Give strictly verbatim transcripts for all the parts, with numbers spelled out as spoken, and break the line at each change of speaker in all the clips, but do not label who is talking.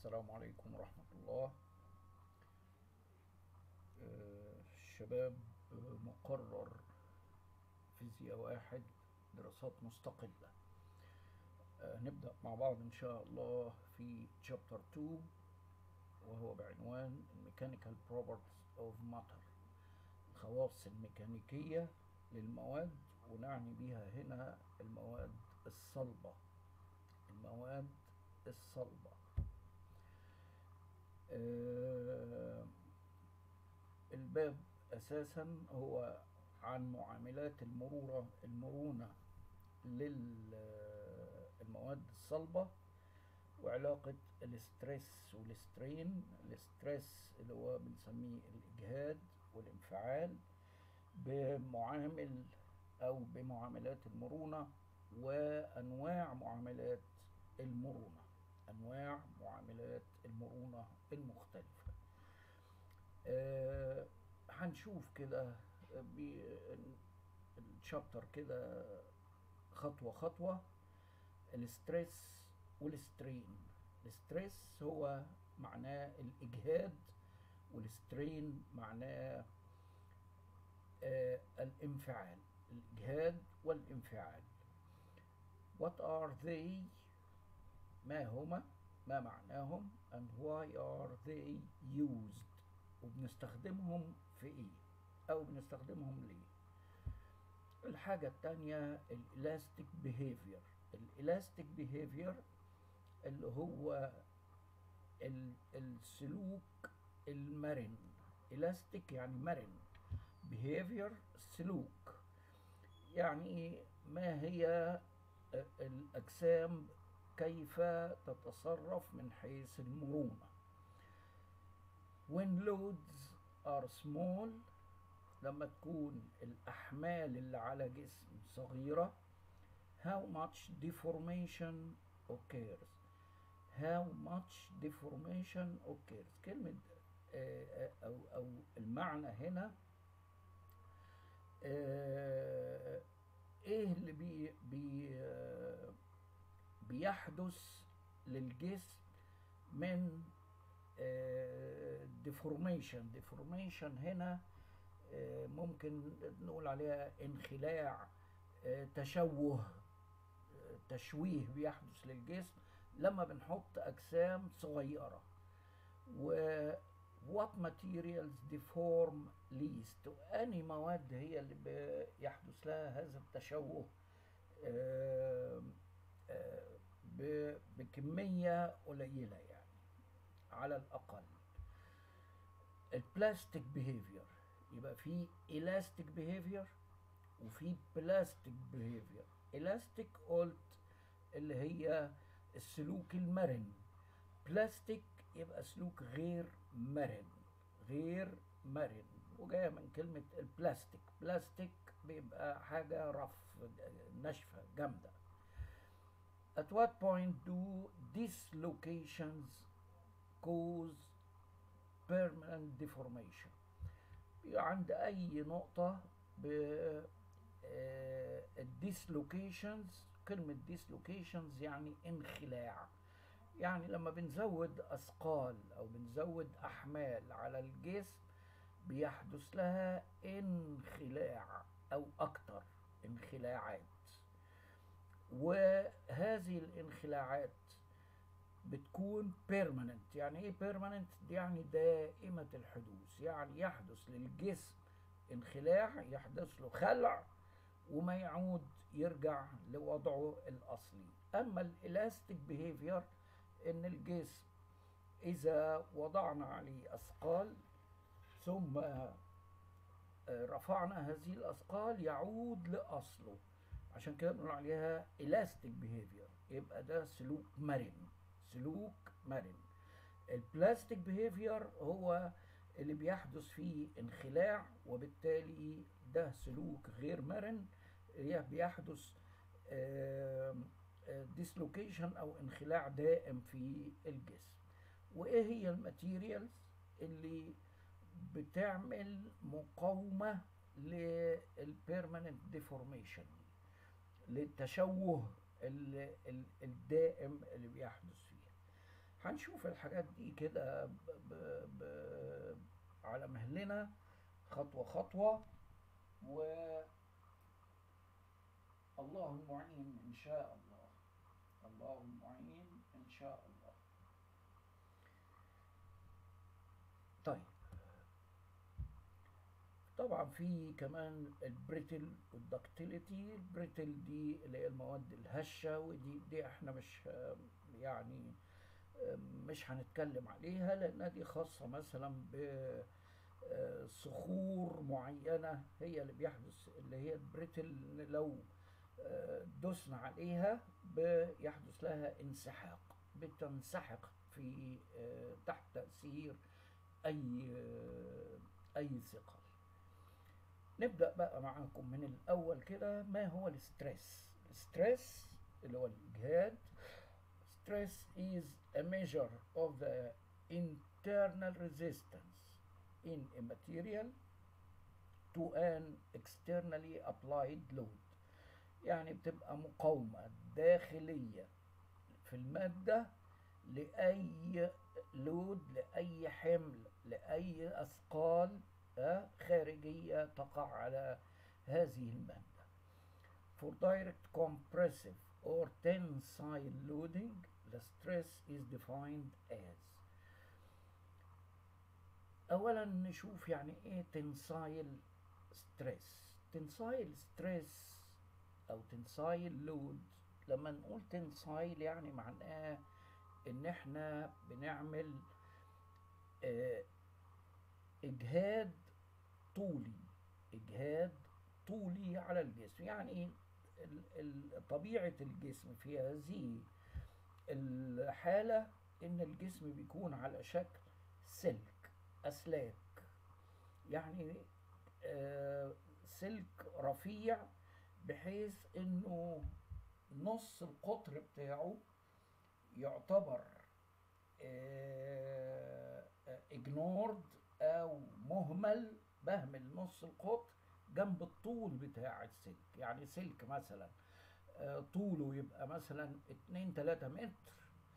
السلام عليكم ورحمة الله. آه، الشباب، آه، مقرر فيزياء واحد دراسات مستقلة. آه، نبدأ مع بعض إن شاء الله في chapter two، وهو بعنوان Mechanical Properties of Matter، الخواص الميكانيكية للمواد، ونعني بها هنا المواد الصلبة المواد الصلبة. آه، الباب أساسا هو عن معاملات المرونة المرونة للمواد الصلبة، وعلاقة الاسترس والسترين. الاسترس اللي هو بنسميه الإجهاد والانفعال بمعامل أو بمعاملات المرونة، وأنواع معاملات المرونة أنواع معاملات المرونة المختلفة. آه، هنشوف كده الشابتر كده خطوة خطوة. الستريس والسترين. الستريس هو معناه الإجهاد، والسترين معناه آه الانفعال الإجهاد والانفعال. What are they؟ ما هما؟ ما معناهم؟ and why are they used؟ وبنستخدمهم في ايه او بنستخدمهم ليه؟ الحاجة التانية الالاستيك بيهيفير. الالاستيك بيهيفير اللي هو السلوك المرن. الاستيك يعني مرن، بيهيفير سلوك. يعني ما هي الأجسام كيف تتصرف من حيث المرونة. when loads are small، لما تكون الأحمال اللي على جسم صغيرة. how much deformation occurs how much deformation occurs كلمة آه أو أو المعنى هنا آه إيه اللي بي بي آه بيحدث للجسم من ديفورميشن. ديفورميشن هنا ممكن نقول عليها انخلاع، تشوه، تشويه بيحدث للجسم لما بنحط أجسام صغيرة. و what materials deform least؟ وأني مواد هي اللي بيحدث لها هذا التشوه بكمية قليلة، يعني على الأقل. البلاستيك بيهيفير، يبقى في elastic behavior وفي بلاستيك behavior. elastic قلت اللي هي السلوك المرن، بلاستيك يبقى سلوك غير مرن غير مرن وجاية من كلمة البلاستيك. بلاستيك بيبقى حاجة رف، ناشفة جامدة. At what point do dislocations cause permanent deformation؟ عند أي نقطة ب الديسلوكيشنز. كلمة dislocations يعني انخلاع. يعني لما بنزود أثقال أو بنزود أحمال على الجسم بيحدث لها انخلاع أو أكتر انخلاعات، وهذه الانخلاعات بتكون permanent. يعني ايه permanent؟ يعني دائمة الحدوث، يعني يحدث للجسم انخلاع، يحدث له خلع وما يعود يرجع لوضعه الأصلي. أما الإلاستيك بيهيفير إن الجسم إذا وضعنا عليه أثقال ثم رفعنا هذه الأثقال يعود لأصله، عشان كده بنقول عليها إلاستيك بيهيفير. يبقى ده سلوك مرن سلوك مرن. البلاستيك بيهيفير هو اللي بيحدث فيه انخلاع، وبالتالي ده سلوك غير مرن، بيحدث ديسلوكيشن او انخلاع دائم في الجسم. وايه هي الماتيريالز اللي بتعمل مقاومة للبيرمننت ديفورميشن، للتشوه الدائم اللي بيحدث فيها؟ هنشوف الحاجات دي كده ب... ب... ب... على مهلنا خطوة خطوة، والله المعين إن شاء الله. الله المعين إن شاء الله. طيب، طبعا في كمان البريتل والدكتيليتي. البريتل دي اللي هي المواد الهشة، ودي دي احنا مش يعني مش هنتكلم عليها، لأنها دي خاصة مثلا بصخور معينة هي اللي بيحدث، اللي هي البريتل، لو دوسنا عليها بيحدث لها انسحاق، بتنسحق في تحت تأثير أي أي ثقل. نبدأ بقى معاكم من الأول كده. ما هو الاسترس؟ الاسترس اللي هو الإجهاد. Stress is a measure of the internal resistance in a material to an externally applied load. يعني بتبقى مقاومة داخلية في المادة لأي لود، لأي حمل، لأي أثقال خارجية تقع على هذه المادة. For direct compressive or tensile loading, the stress is defined as. أولا نشوف يعني إيه tensile stress. tensile stress أو tensile load، لما نقول tensile يعني معناه إن إحنا بنعمل آه إجهاد طولي، إجهاد طولي على الجسم. يعني طبيعة الجسم في هذه الحالة إن الجسم بيكون على شكل سلك، أسلاك، يعني آه سلك رفيع، بحيث إنه نص القطر بتاعه يعتبر آه ignored أو مهمل، بهمل نص القطر جنب الطول بتاع السلك. يعني سلك مثلا طوله يبقى مثلا اتنين تلاتة متر،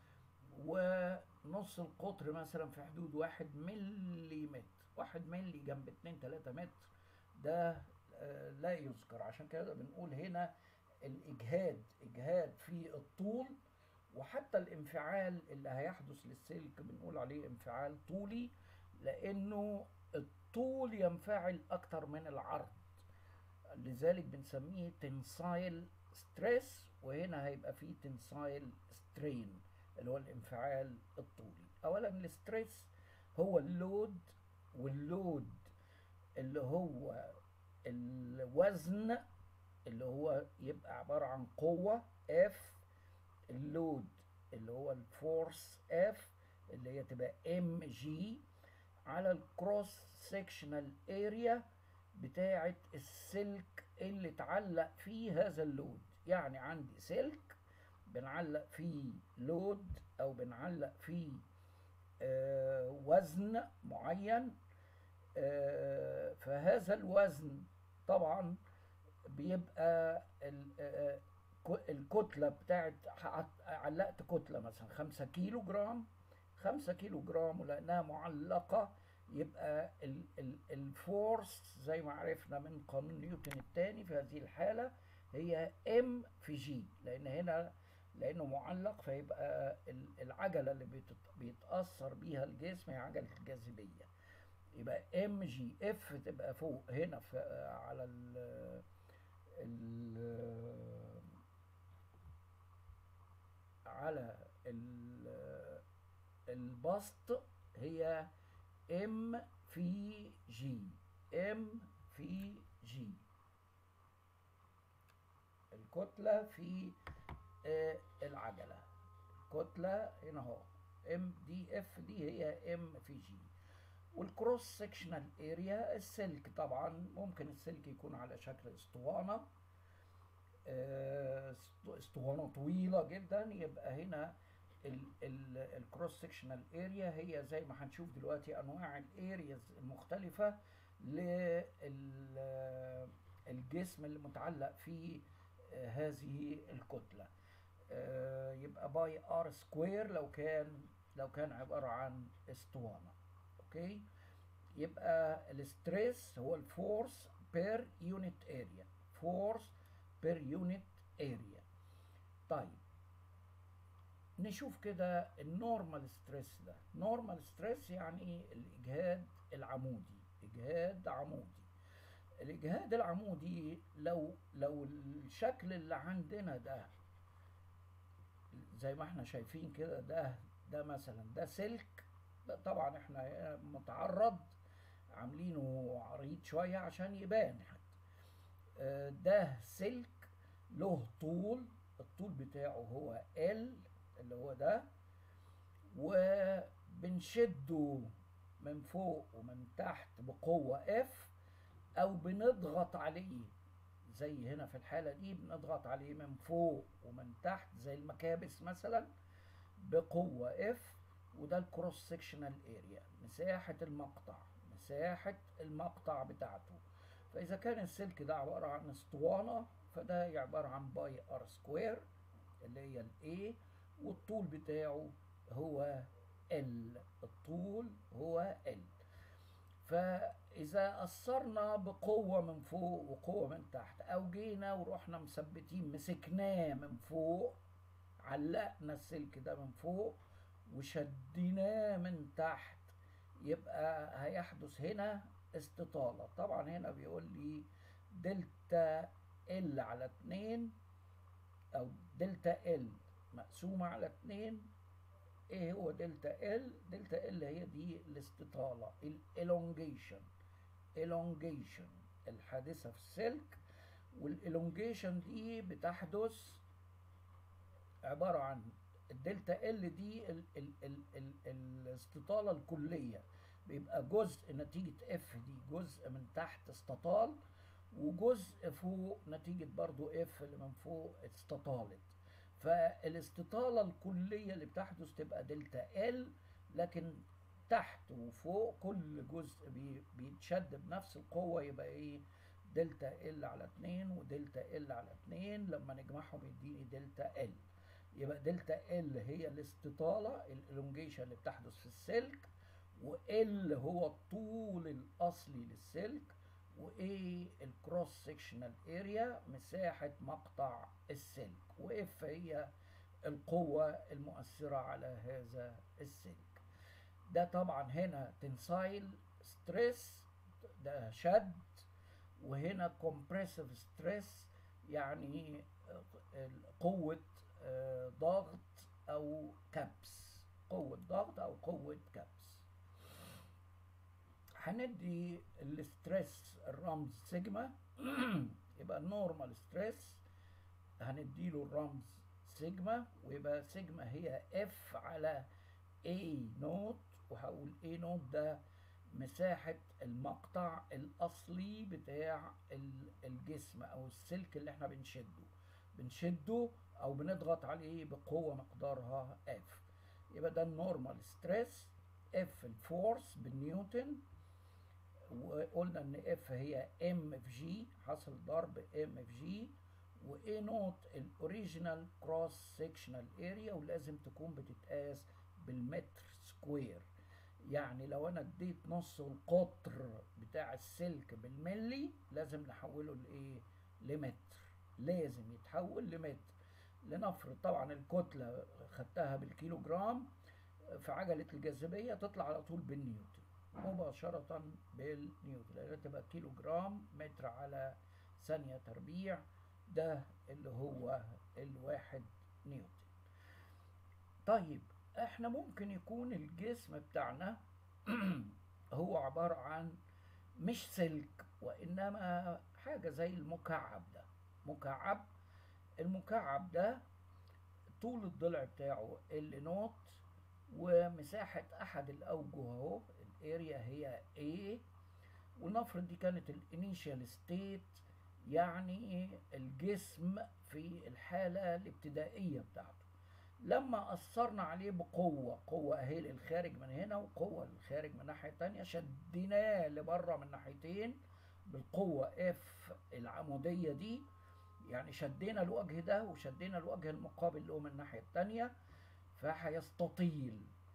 ونص القطر مثلا في حدود واحد ملي متر. واحد ملي جنب اتنين تلاتة متر ده لا يذكر. عشان كده بنقول هنا الإجهاد إجهاد في الطول، وحتى الانفعال اللي هيحدث للسلك بنقول عليه انفعال طولي، لأنه الطول ينفعل أكتر من العرض، لذلك بنسميه تنسايل ستريس. وهنا هيبقى فيه تنسايل سترين اللي هو الانفعال الطولي. أولا الستريس هو اللود، واللود اللي هو الوزن اللي هو يبقى عبارة عن قوة F، اللود اللي هو الفورس F اللي هي تبقى ام جي على الكروس سيكشنال اريا بتاعة السلك اللي اتعلق فيه هذا اللود. يعني عندي سلك بنعلق فيه لود او بنعلق فيه آه وزن معين، آه فهذا الوزن طبعا بيبقى آه الكتلة بتاعت، علقت كتلة مثلا خمسة كيلو جرام، خمسة كيلو جرام، ولأنها معلقة يبقى الفورس زي ما عرفنا من قانون نيوتن الثاني في هذه الحالة هي ام في جي، لأن هنا لأنه معلق فيبقى العجلة اللي بيتأثر بيها الجسم هي عجلة الجاذبية، يبقى ام جي. اف تبقى فوق هنا في على ال ال على البسط هي ام في جي، ام في جي، الكتلة في آه العجلة، الكتلة هنا اهو ام دي اف دي هي ام في جي. والكروس سكشنال اريا السلك، طبعا ممكن السلك يكون على شكل اسطوانة، آه اسطوانة طويلة جدا، يبقى هنا الكروس سكشنال اريا هي زي ما هنشوف دلوقتي انواع الارياز المختلفة للجسم اللي متعلق فيه آه هذه الكتلة. آه يبقى باي ار سكوير لو كان لو كان عبارة عن اسطوانة. اوكي، يبقى الستريس هو الفورس بير يونت اريا، فورس بير يونت اريا. طيب نشوف كده النورمال ستريس ده. نورمال ستريس يعني الاجهاد العمودي، اجهاد عمودي. الاجهاد العمودي لو لو الشكل اللي عندنا ده زي ما احنا شايفين كده، ده ده مثلا ده سلك، ده طبعا احنا متعرض عاملينه عريض شوية عشان يبان حتى. آه، ده سلك له طول، الطول بتاعه هو L اللي هو ده، وبنشده من فوق ومن تحت بقوة F، أو بنضغط عليه زي هنا في الحالة دي، بنضغط عليه من فوق ومن تحت زي المكابس مثلا بقوة F. وده الكروس سيكشنال اريا، مساحة المقطع، مساحة المقطع بتاعته. فإذا كان السلك ده عبارة عن اسطوانة، فده عبارة عن باي ار سكوير اللي هي الاي، والطول بتاعه هو ال، الطول هو ال. فإذا أثرنا بقوة من فوق وقوة من تحت، أو جينا ورحنا مثبتين مسكناه من فوق، علقنا السلك ده من فوق وشديناه من تحت، يبقى هيحدث هنا استطالة. طبعا هنا بيقول لي دلتا ال على اتنين، او دلتا ال مقسومة على اتنين. ايه هو دلتا ال؟ دلتا ال هي دي الاستطالة، الالونجيشن، elongation الحادثة في السلك. والالونجيشن دي بتحدث عبارة عن الدلتا ال دي ال ال ال ال الاستطالة الكلية، بيبقى جزء نتيجة اف دي، جزء من تحت استطال، وجزء فوق نتيجة برضو اف اللي من فوق استطالت. فالاستطالة الكلية اللي بتحدث تبقى دلتا ال، لكن تحت وفوق كل جزء بي بيتشد بنفس القوة، يبقى ايه؟ دلتا ال على اتنين ودلتا ال على اتنين، لما نجمعهم يديني دلتا ال. يبقى دلتا ال هي الاستطالة، الالونجيشن اللي بتحدث في السلك، وال هو الطول الاصلي للسلك، وايه الكروس سيكشنال اريا، مساحة مقطع السلك، واف هي القوة المؤثرة على هذا السلك. ده طبعا هنا تنسايل ستريس، ده شد، وهنا كومبريسيف ستريس يعني قوة ضغط او كبس، قوة ضغط او قوة كبس. هندي الستريس الرمز سيجما يبقى النورمال ستريس هنديله الرمز سيجما، ويبقى سيجما هي اف على اي نوت، وهقول اي نوت ده مساحة المقطع الأصلي بتاع الجسم أو السلك اللي احنا بنشده بنشده أو بنضغط عليه بقوة مقدارها اف. يبقى ده النورمال ستريس، اف الفورس بالنيوتن، وقلنا ان اف هي ام في جي، حصل ضرب ام في جي، واي نوت الاوريجينال كروس سيكشنال اريا، ولازم تكون بتتقاس بالمتر سكوير. يعني لو انا اديت نص القطر بتاع السلك بالملي، لازم نحوله لايه؟ لمتر، لازم يتحول لمتر. لنفرض طبعا الكتلة خدتها بالكيلو جرام، في عجلة الجاذبية تطلع على طول بالنيوتن مباشرة، بالنيوتن، لأن تبقى كيلو جرام متر على ثانية تربيع، ده اللي هو الواحد نيوتن. طيب احنا ممكن يكون الجسم بتاعنا هو عبارة عن مش سلك، وإنما حاجة زي المكعب ده، مكعب. المكعب ده طول الضلع بتاعه ال نوت، ومساحة أحد الأوجه أهو الاريا هي A، ونفرض دي كانت الانيشال ستيت، يعني الجسم في الحالة الابتدائية بتاعته. لما أثرنا عليه بقوة، قوة أهي للخارج من هنا وقوة للخارج من ناحية تانية، شديناه لبره من ناحيتين بالقوة F العمودية دي، يعني شدينا الوجه ده وشدينا الوجه المقابل له من الناحية التانية، فهيستطيل.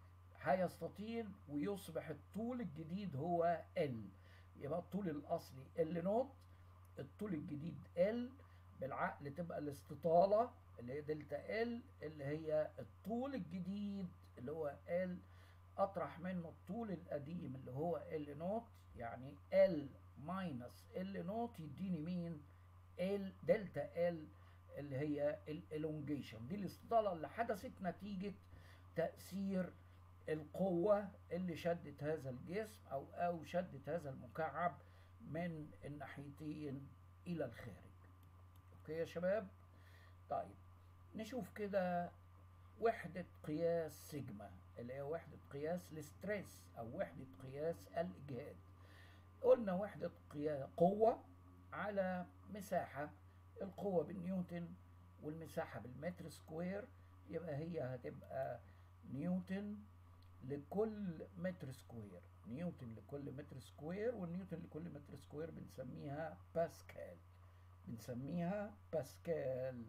هيستطيل ويصبح الطول الجديد هو ال. يبقى الطول الاصلي ال نوت، الطول الجديد ال، بالعقل تبقى الاستطالة اللي هي دلتا ال اللي هي الطول الجديد اللي هو ال، اطرح منه الطول القديم اللي هو ال نوت، يعني ال ماينس ال نوت يديني مين؟ ال دلتا ال اللي هي الالونجيشن. دي الاستطالة اللي حدثت نتيجة تأثير القوة اللي شدت هذا الجسم او او شدت هذا المكعب من الناحيتين الى الخارج. اوكي يا شباب؟ طيب نشوف كده وحدة قياس سيجما اللي هي وحدة قياس الاستريس او وحدة قياس الاجهاد. قلنا وحدة قياس قوة على مساحة، القوة بالنيوتن والمساحة بالمتر سكوير، يبقى هي هتبقى نيوتن لكل متر سكوير، نيوتن لكل متر سكوير، والنيوتن لكل متر سكوير بنسميها باسكال، بنسميها باسكال.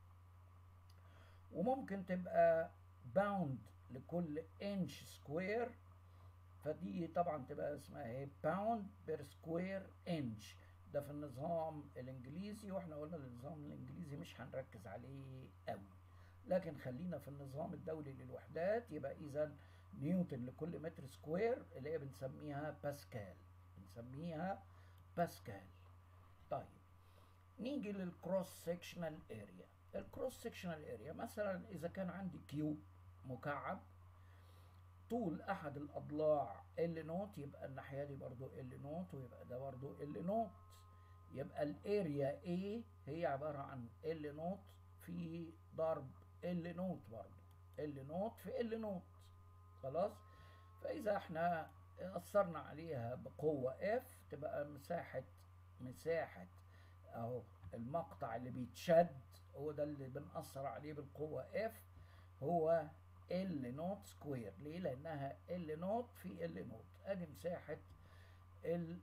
وممكن تبقى باوند لكل انش سكوير، فدي طبعا تبقى اسمها ايه؟ باوند بير سكوير انش. ده في النظام الانجليزي، واحنا قلنا النظام الانجليزي مش هنركز عليه قوي، لكن خلينا في النظام الدولي للوحدات. يبقى اذا نيوتن لكل متر سكوير اللي هي بنسميها باسكال، بنسميها باسكال. طيب نيجي للكروس سيكشنال اريا. الكروس سيكشنال اريا مثلا اذا كان عندي كيوب مكعب، طول احد الاضلاع ال نوت، يبقى الناحيه دي برضو ال نوت، ويبقى ده برضو ال نوت. يبقى الاريا A هي عباره عن ال نوت في ضرب ال نوت، برضو ال نوت في ال نوت. خلاص؟ فاذا احنا اثرنا عليها بقوه F تبقى مساحه مساحه اهو المقطع اللي بيتشد، هو ده اللي بنأثر عليه بالقوه F، هو ال نوت سكوير. ليه؟ لانها ال نوت في ال نوت. ادي مساحه ال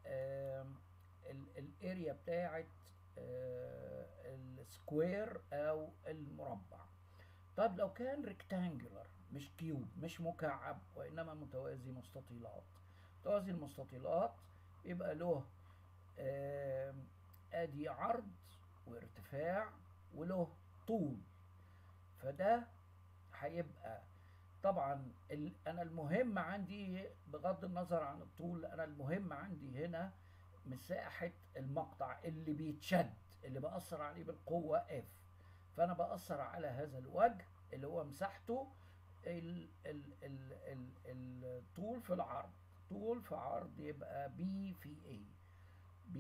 الاريا بتاعت السكوير او المربع. طب لو كان ريكتانجولار مش كيوب مش مكعب وانما متوازي مستطيلات، متوازي المستطيلات يبقى له ادي عرض وارتفاع وله طول، فده هيبقى طبعا انا المهم عندي بغض النظر عن الطول، انا المهم عندي هنا مساحة المقطع اللي بيتشد اللي بأثر عليه بالقوة F. فأنا بأثر على هذا الوجه اللي هو مساحته ال ال ال ال الطول في العرض، طول في عرض يبقى B في A، B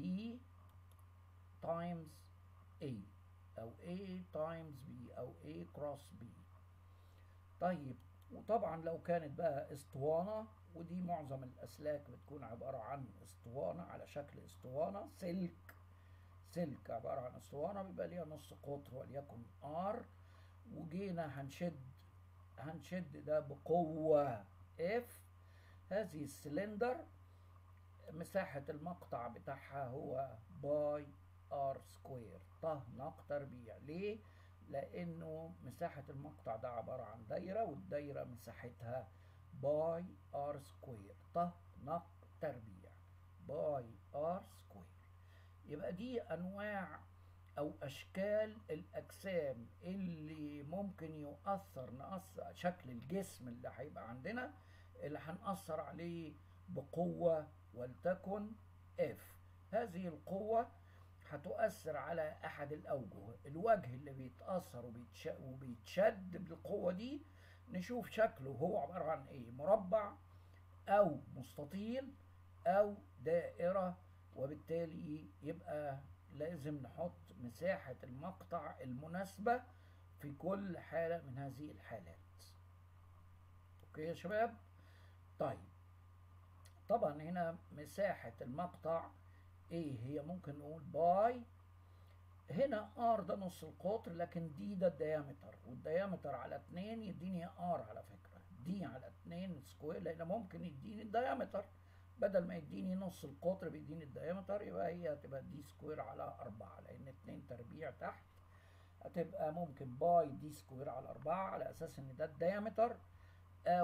times A أو A times B أو A cross B. طيب وطبعا لو كانت بقى اسطوانة، ودي معظم الأسلاك بتكون عبارة عن اسطوانة على شكل اسطوانة، سلك سلك عبارة عن اسطوانة بيبقى ليها نص قطر وليكن R، وجينا هنشد هنشد ده بقوة F. هذه السلندر مساحة المقطع بتاعها هو باي R سكوير، طه ناق تربيع. ليه؟ لأنه مساحة المقطع ده عبارة عن دايرة، والدايرة مساحتها باي ار سكوير، طه ناق تربيع باي ار سكوير. يبقى دي أنواع أو أشكال الأجسام اللي ممكن يؤثر نأثر شكل الجسم اللي هيبقى عندنا اللي هنأثر عليه بقوة ولتكن F. هذه القوة هتؤثر على أحد الأوجه، الوجه اللي بيتأثر وبيتشد بالقوة دي نشوف شكله هو عبارة عن إيه، مربع أو مستطيل أو دائرة، وبالتالي يبقى لازم نحط مساحة المقطع المناسبة في كل حالة من هذه الحالات. أوكي يا شباب؟ طيب طبعا هنا مساحة المقطع ايه هي؟ ممكن نقول باي، هنا ار ده نص القطر، لكن دي ده الديامتر، والديامتر على اتنين يديني ار على فكرة، دي على اتنين سكوير، لان ممكن يديني الديامتر بدل ما يديني نص القطر بيديني الديامتر، يبقى هي هتبقى دي سكوير على اربعة، لان اتنين تربيع تحت، هتبقى ممكن باي دي سكوير على اربعة على اساس ان ده الديامتر، او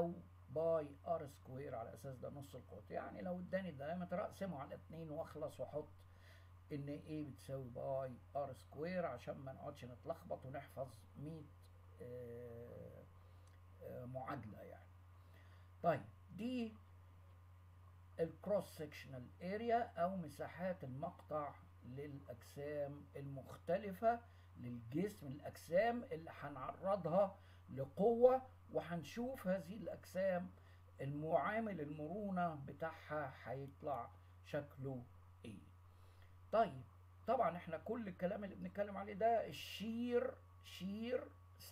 باي ار سكوير، على اساس ده نص القطر. يعني لو اداني الدايمتر اقسمه على اتنين واخلص، واحط ان ايه بتساوي باي ار سكوير عشان ما نقعدش نتلخبط ونحفظ مية آه آه معادلة يعني. طيب دي الكروس سكشنال اريا او مساحات المقطع للاجسام المختلفة للجسم، الاجسام اللي هنعرضها لقوة، وهنشوف هذه الاجسام المعامل المرونة بتاعها هيطلع شكله ايه. طيب طبعا احنا كل الكلام اللي بنتكلم عليه ده الشير شير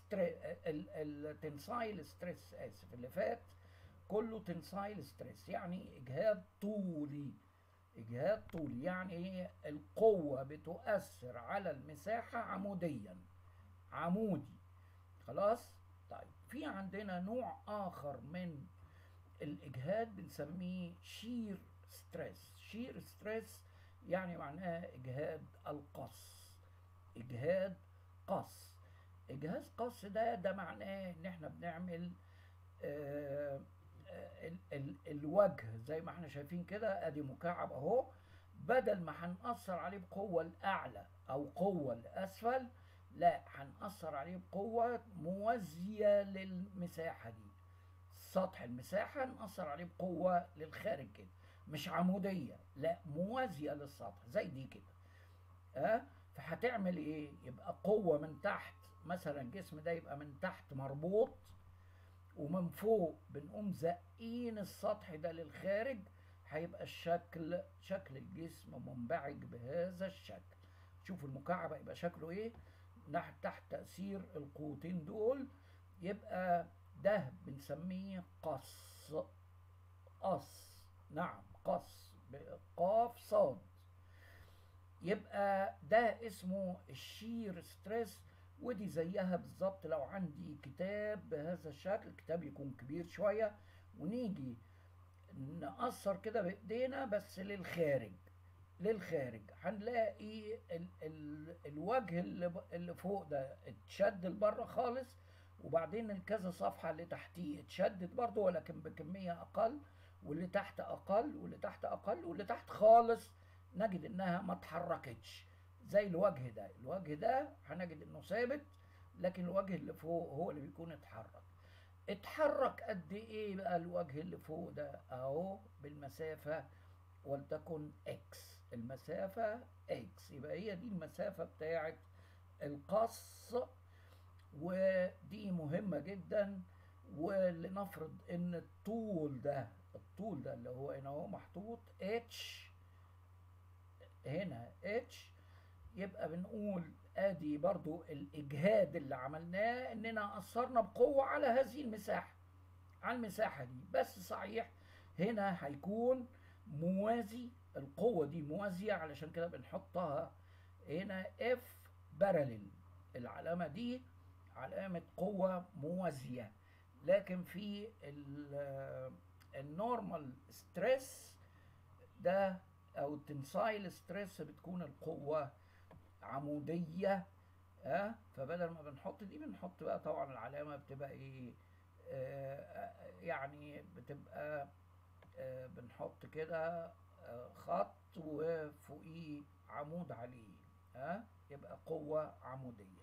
التنسايل ستريس، اسف اللي فات كله تنسايل ستريس، يعني اجهاد طولي. اجهاد طولي يعني ايه؟ القوة بتؤثر على المساحة عموديا، عمودي. خلاص. طيب في عندنا نوع اخر من الاجهاد بنسميه شير ستريس. شير ستريس يعني معناها اجهاد القص، اجهاد قص. اجهاد قص ده ده معناه ان احنا بنعمل آه ال ال الوجه زي ما احنا شايفين كده، ادي مكعب اهو، بدل ما هنأثر عليه بقوة الأعلى أو قوة الأسفل، لا هنأثر عليه بقوة موازية للمساحة دي. سطح المساحة نأثر عليه بقوة للخارج كده، مش عمودية، لا موازية للسطح زي دي كده. اه فهتعمل ايه؟ يبقى قوة من تحت، مثلا الجسم ده يبقى من تحت مربوط، ومن فوق بنقوم زقين السطح ده للخارج، هيبقى الشكل شكل الجسم منبعج بهذا الشكل. شوفوا المكعب هيبقى شكله ايه تحت تأثير القوتين دول. يبقى ده بنسميه قص. قص، نعم قص بقاف صاد. يبقى ده اسمه الشير ستريس. ودي زيها بالظبط لو عندي كتاب بهذا الشكل، كتاب يكون كبير شوية، ونيجي نقصر كده بايدينا بس للخارج، للخارج هنلاقي ال ال الوجه اللي, اللي فوق ده اتشد لبره خالص، وبعدين الكذا صفحة اللي تحتيه اتشدت برضه ولكن بكمية أقل، واللي تحت أقل، واللي تحت أقل، واللي تحت خالص نجد إنها ما اتحركتش. زي الوجه ده، الوجه ده هنجد إنه ثابت، لكن الوجه اللي فوق هو اللي بيكون اتحرك. اتحرك قد إيه بقى الوجه اللي فوق ده؟ أهو بالمسافة ولتكن اكس، المسافة اكس، يبقى هي دي المسافة بتاعت القص، ودي مهمة جدا. ولنفرض ان الطول ده، الطول ده اللي هو هنا هو محطوط اتش، هنا اتش، يبقى بنقول ادي برضو الاجهاد اللي عملناه، اننا اثرنا بقوة على هذه المساحة، على المساحة دي. بس صحيح هنا هيكون موازي، القوة دي موازية، علشان كده بنحطها هنا اف باراليل، العلامة دي علامة قوة موازية. لكن في النورمال ستريس ده او التنسايل ستريس بتكون القوة عمودية. اه فبدل ما بنحط دي بنحط بقى طبعا العلامة بتبقى ايه؟ آه يعني بتبقى آه بنحط كده آه خط وفوقيه عمود عليه، ها آه يبقى قوة عمودية.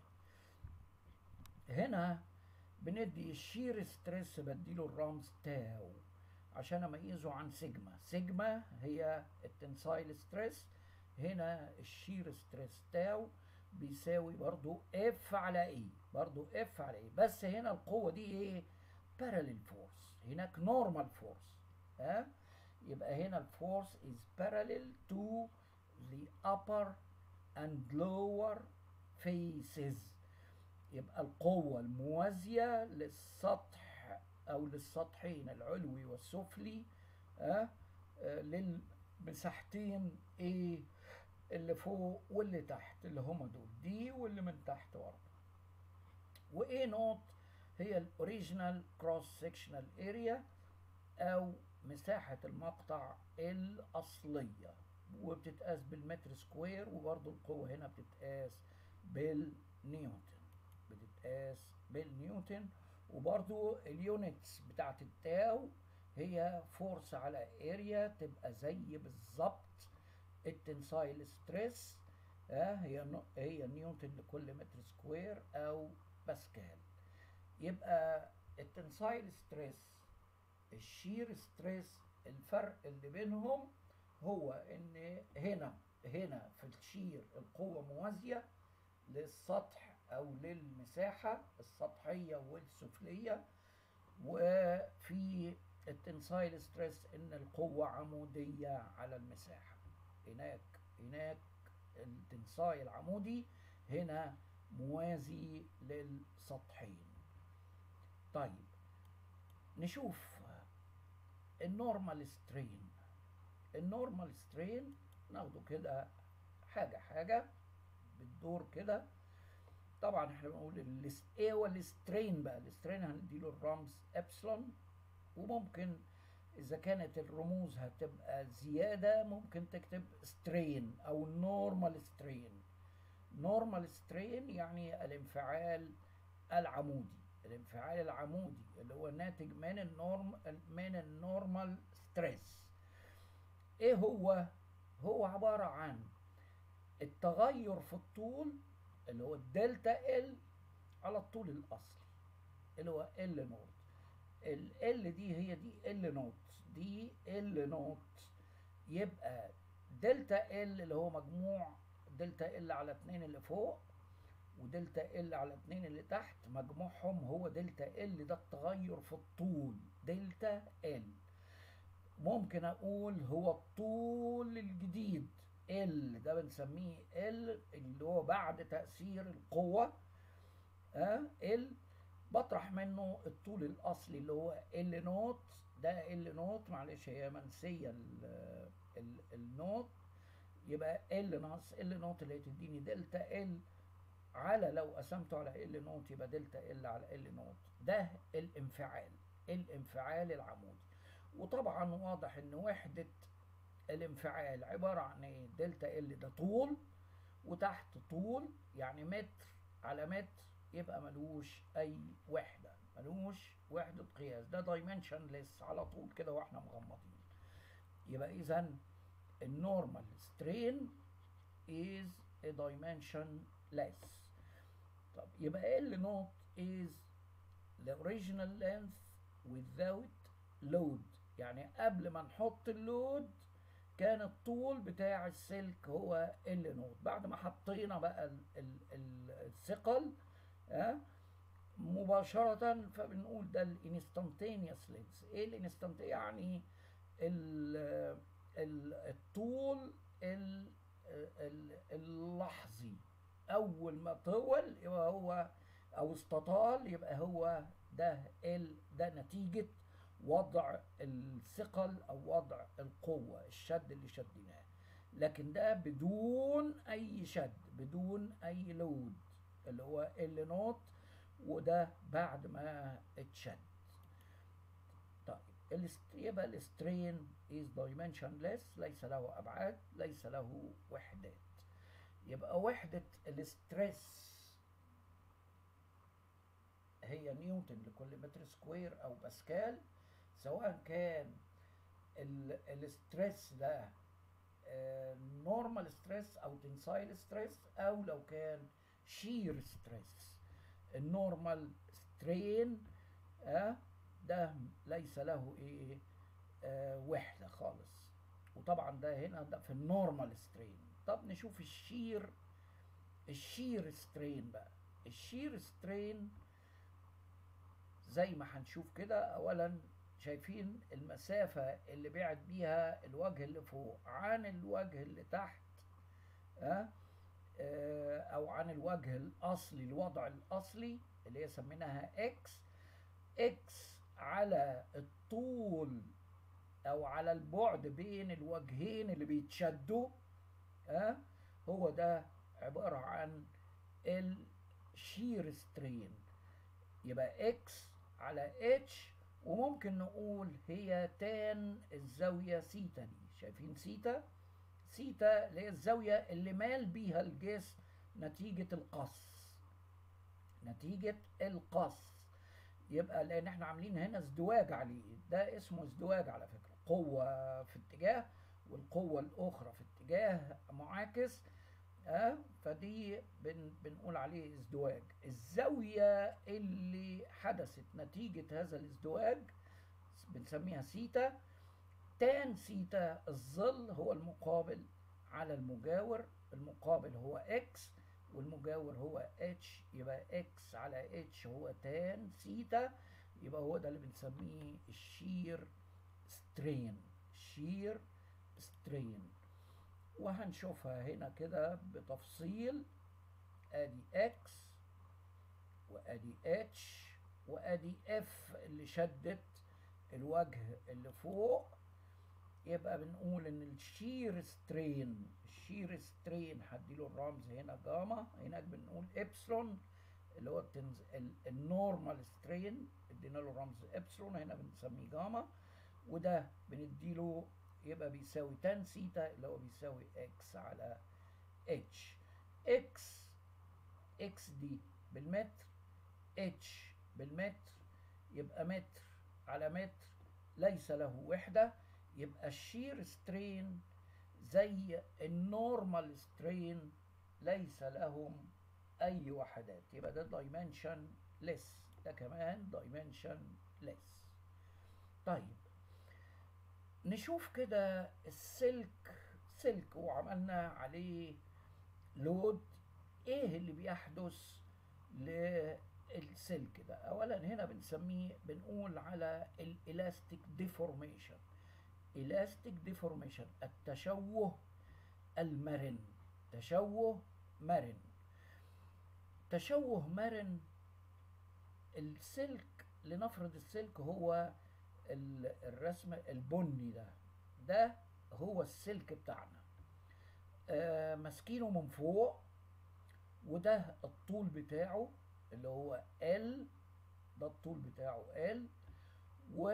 هنا بندي الشير ستريس بديله الرمز تاو عشان اميزه عن سيجما. سيجما هي التنسايل ستريس، هنا الشير ستريس تاو بيساوي برضو اف على ايه، برضو اف على ايه، بس هنا القوة دي ايه؟ parallel force، هناك normal force. ها أه؟ يبقى هنا الفورس is parallel to the upper and lower faces، يبقى القوة الموازية للسطح او للسطحين العلوي والسفلي، ها أه؟ للمساحتين ايه اللي فوق واللي تحت، اللي هما دول دي واللي من تحت برضه. وايه نوت هي الاوريجينال كروس سكشنال اريا او مساحة المقطع الاصلية، وبتتقاس بالمتر سكوير، وبرضه القوة هنا بتتقاس بالنيوتن، بتتقاس بالنيوتن. وبرضو اليونتس بتاعت التاو هي فورس على اريا، تبقى زي بالظبط التنسايل ستريس. هي هي نيوتن لكل متر سكوير او باسكال. يبقى التنسايل ستريس، الشير ستريس، الفرق اللي بينهم هو ان هنا هنا في الشير القوة موازية للسطح او للمساحة السطحية والسفلية، وفي التنسايل ستريس ان القوة عمودية على المساحة. هناك هناك التنسايل عمودي، هنا موازي للسطحين. طيب نشوف النورمال سترين. النورمال سترين ناخده كده حاجة حاجة بالدور كده. طبعا احنا بنقول ايه هو السترين بقى. السترين هنديله الرمز ابسلون، وممكن اذا كانت الرموز هتبقى زيادة ممكن تكتب سترين او نورمال سترين. نورمال سترين يعني الانفعال العمودي. الانفعال العمودي اللي هو ناتج من النورم من النورمال ستريس. ايه هو؟ هو عبارة عن التغير في الطول اللي هو الدلتا ال على الطول الاصلي اللي هو ال نوت. ال ال دي هي دي ال نوت، دي ال نوت. يبقى دلتا ال اللي هو مجموع دلتا ال على اتنين اللي فوق ودلتا ال على اتنين اللي تحت، مجموعهم هو دلتا ال. ده التغير في الطول دلتا ال. ممكن اقول هو الطول الجديد ال، ده بنسميه ال اللي هو بعد تأثير القوة. اه ال بطرح منه الطول الاصلي اللي هو ال نوت. ده ال نوت، معلش هي منسية النوت. يبقى ال ناقص ال نوت اللي تديني دلتا ال على، لو قسمته على ال نوت يبقى دلتا ال على ال نوت. ده الانفعال الانفعال العمودي. وطبعا واضح ان وحدة الانفعال عبارة عن ايه؟ دلتا ال ده طول، وتحت طول يعني متر على متر، يبقى ملوش اي وحدة، ملوش وحدة قياس. ده دايمنشنلس على طول كده واحنا مغمضين. يبقى اذا النورمال سترين is a dimensionless. طب يبقى ال نوت is the original length without load. يعني قبل ما نحط اللود كان الطول بتاع السلك هو ال نوت. بعد ما حطينا بقى ال ال ال الثقل ها مباشرة فبنقول ده الانستانتينيوس لينس. ايه الانستانت؟ يعني ال ال الطول ال ال اللحظي. اول ما طول يبقى هو او استطال يبقى هو ده ال ده نتيجة وضع الثقل او وضع القوة، الشد اللي شدناه. لكن ده بدون اي شد، بدون اي لود، اللي هو ال نوت، وده بعد ما اتشد. طيب يبقى السترين is dimensionless، ليس له ابعاد، ليس له وحدات. يبقى وحدة الستريس هي نيوتن لكل متر سكوير او باسكال، سواء كان الستريس ده نورمال ستريس او تنسايل ستريس، او لو كان شير ستريس. النورمال سترين آه ده ليس له ايه آه وحده خالص. وطبعا ده هنا ده في النورمال سترين. طب نشوف الشير الشير سترين بقى. الشير سترين زي ما هنشوف كده. اولا شايفين المسافة اللي بعد بيها الوجه اللي فوق عن الوجه اللي تحت أه؟ أه او عن الوجه الاصلي، الوضع الاصلي اللي هي سميناها اكس. اكس على الطول او على البعد بين الوجهين اللي بيتشدوا أه؟ هو ده عبارة عن الشير سترين. يبقى اكس على اتش، وممكن نقول هي تان الزاوية سيتا دي. شايفين سيتا؟ سيتا اللي هي الزاوية اللي مال بيها الجسم نتيجة القص، نتيجة القص. يبقى لان احنا عاملين هنا ازدواج عليه، ده اسمه ازدواج على فكرة، قوة في اتجاه والقوة الاخرى في اتجاه معاكس. اه فدي بن بنقول عليه ازدواج. الزاوية اللي حدثت نتيجة هذا الازدواج بنسميها سيتا. تان سيتا الظل هو المقابل على المجاور، المقابل هو اكس والمجاور هو اتش، يبقى اكس على اتش هو تان سيتا، يبقى هو ده اللي بنسميه الشير سترين، شير سترين. وهنشوفها هنا كده بتفصيل. ادي اكس وادي اتش وادي اف اللي شدت الوجه اللي فوق. يبقى بنقول ان الشير سترين، الشير سترين هديله الرمز هنا جاما، هناك بنقول ابسلون اللي هو التنز... النورمال سترين ادينا له رمز ابسلون، هنا بنسميه جاما، وده بنديله يبقى بيساوي تان سيتا اللي هو بيساوي اكس على اتش. اكس اكس دي بالمتر، اتش بالمتر، يبقى متر على متر ليس له وحدة، يبقى الشير سترين زي النورمال سترين ليس لهم اي وحدات، يبقى ده دايمنشن ليس، ده كمان دايمنشن ليس. طيب نشوف كده السلك، سلك وعملنا عليه لود، ايه اللي بيحدث للسلك ده؟ اولا هنا بنسميه بنقول على الالاستيك ديفورميشن، الاستيك ديفورميشن التشوه المرن، تشوه مرن. تشوه مرن السلك، لنفرض السلك هو الرسم البني ده، ده هو السلك بتاعنا، آه ماسكينه من فوق، وده الطول بتاعه اللي هو L، ده الطول بتاعه L، و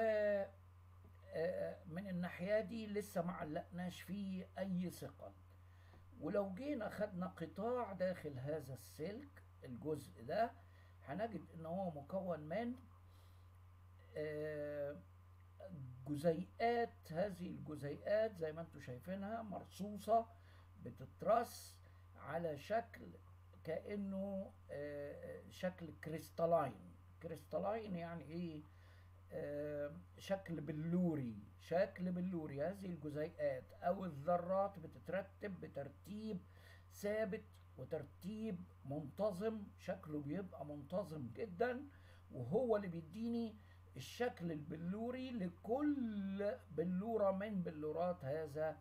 من الناحية دي لسه ما علقناش فيه أي ثقل. ولو جينا خدنا قطاع داخل هذا السلك، الجزء ده هنجد إن هو مكون من جزيئات، هذه الجزيئات زي ما انتم شايفينها مرصوصة بتترص على شكل كأنه شكل كريستالاين. كريستالاين يعني ايه؟ شكل بلوري، شكل بلوري. هذه الجزيئات او الذرات بتترتب بترتيب ثابت وترتيب منتظم، شكله بيبقى منتظم جدا، وهو اللي بيديني الشكل البلوري لكل بلورة من بلورات هذا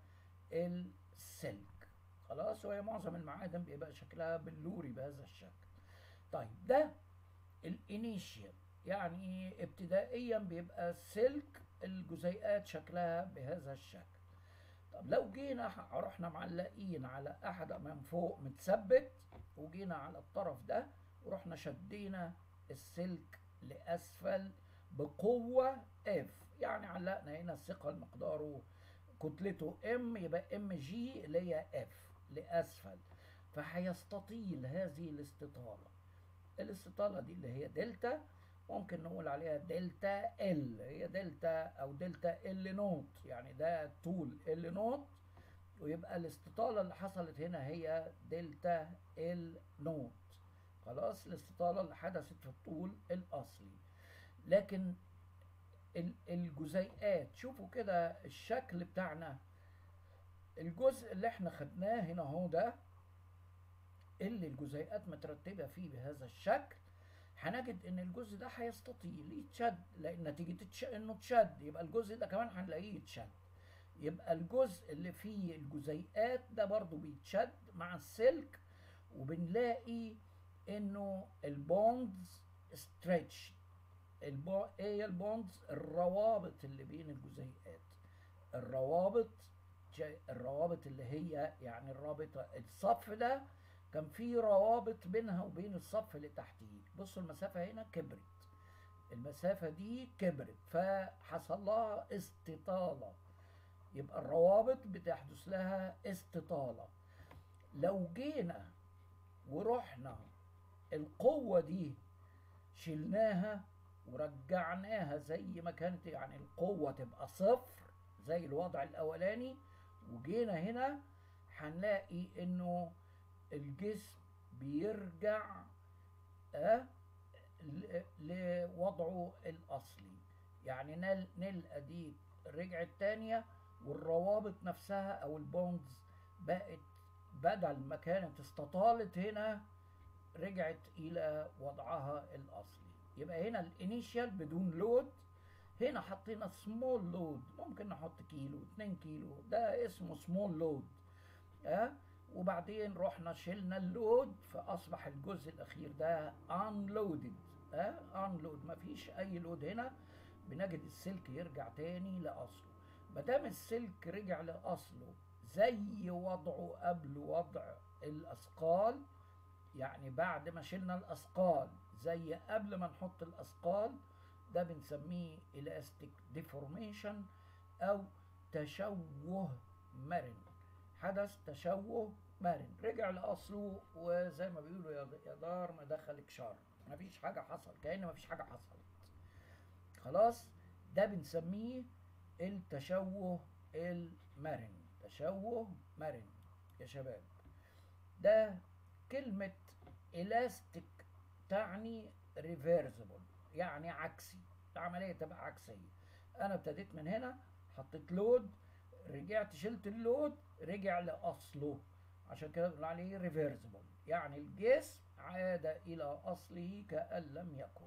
السلك. خلاص، وهي معظم المعادن بيبقى شكلها بلوري بهذا الشكل. طيب ده الانيشيال، يعني ابتدائيا بيبقى السلك الجزيئات شكلها بهذا الشكل. طب لو جينا رحنا معلقين على احد من فوق متثبت، وجينا على الطرف ده ورحنا شدينا السلك لاسفل بقوة F، يعني علقنا هنا الثقل مقداره كتلته M، يبقى ام جي اللي هي F لأسفل، فهيستطيل هذه الاستطالة. الاستطالة دي اللي هي دلتا، ممكن نقول عليها دلتا ال، هي دلتا او دلتا ال نوت، يعني ده طول ال نوت، ويبقى الاستطالة اللي حصلت هنا هي دلتا ال نوت. خلاص، الاستطالة اللي حدثت في الطول الأصلي. لكن الجزيئات، شوفوا كده الشكل بتاعنا، الجزء اللي احنا خدناه هنا هو ده اللي الجزيئات مترتبة فيه بهذا الشكل، هنجد ان الجزء ده هيستطيل يتشد، لان نتيجة تش... انه اتشد يبقى الجزء ده كمان هنلاقيه يتشد، يبقى الجزء اللي فيه الجزيئات ده برضو بيتشد مع السلك، وبنلاقي انه البوندز ستريتش. البو... ايه البوندز؟ الروابط اللي بين الجزيئات، الروابط الروابط اللي هي يعني الرابطة، الصف ده كان في روابط بينها وبين الصف اللي تحتيه. بصوا المسافة هنا كبرت، المسافة دي كبرت فحصل لها استطالة، يبقى الروابط بتحدث لها استطالة. لو جينا ورحنا القوة دي شلناها ورجعناها زي ما كانت، يعني القوة تبقى صفر زي الوضع الأولاني، وجينا هنا هنلاقي إنه الجسم بيرجع أه لوضعه الأصلي. يعني نل نلقى دي رجعت تانية، والروابط نفسها أو البوندز بقت بدل ما كانت استطالت هنا رجعت إلى وضعها الأصلي. يبقى هنا الانيشال بدون لود، هنا حطينا سمول لود، ممكن نحط كيلو اتنين كيلو، ده اسمه سمول لود. أه؟ وبعدين رحنا شلنا اللود، فأصبح الجزء الأخير ده unloaded. أه؟ unload، مفيش أي لود هنا، بنجد السلك يرجع تاني لأصله. مادام السلك رجع لأصله زي وضعه قبل وضع الأثقال، يعني بعد ما شلنا الأثقال زي قبل ما نحط الأثقال، ده بنسميه elastic deformation أو تشوه مرن. حدث تشوه مرن، رجع لأصله، وزي ما بيقولوا يا دار ما دخلك شر، مفيش حاجة حصل، كأن مفيش حاجة حصلت. خلاص، ده بنسميه التشوه المرن، تشوه مرن يا شباب. ده كلمة elastic تعني reversible، يعني عكسي، العملية تبقى عكسية. أنا ابتديت من هنا، حطيت لود، رجعت شلت اللود، رجع لأصله، عشان كده بنقول عليه reversible، يعني الجسم عاد إلى أصله كأن لم يكن.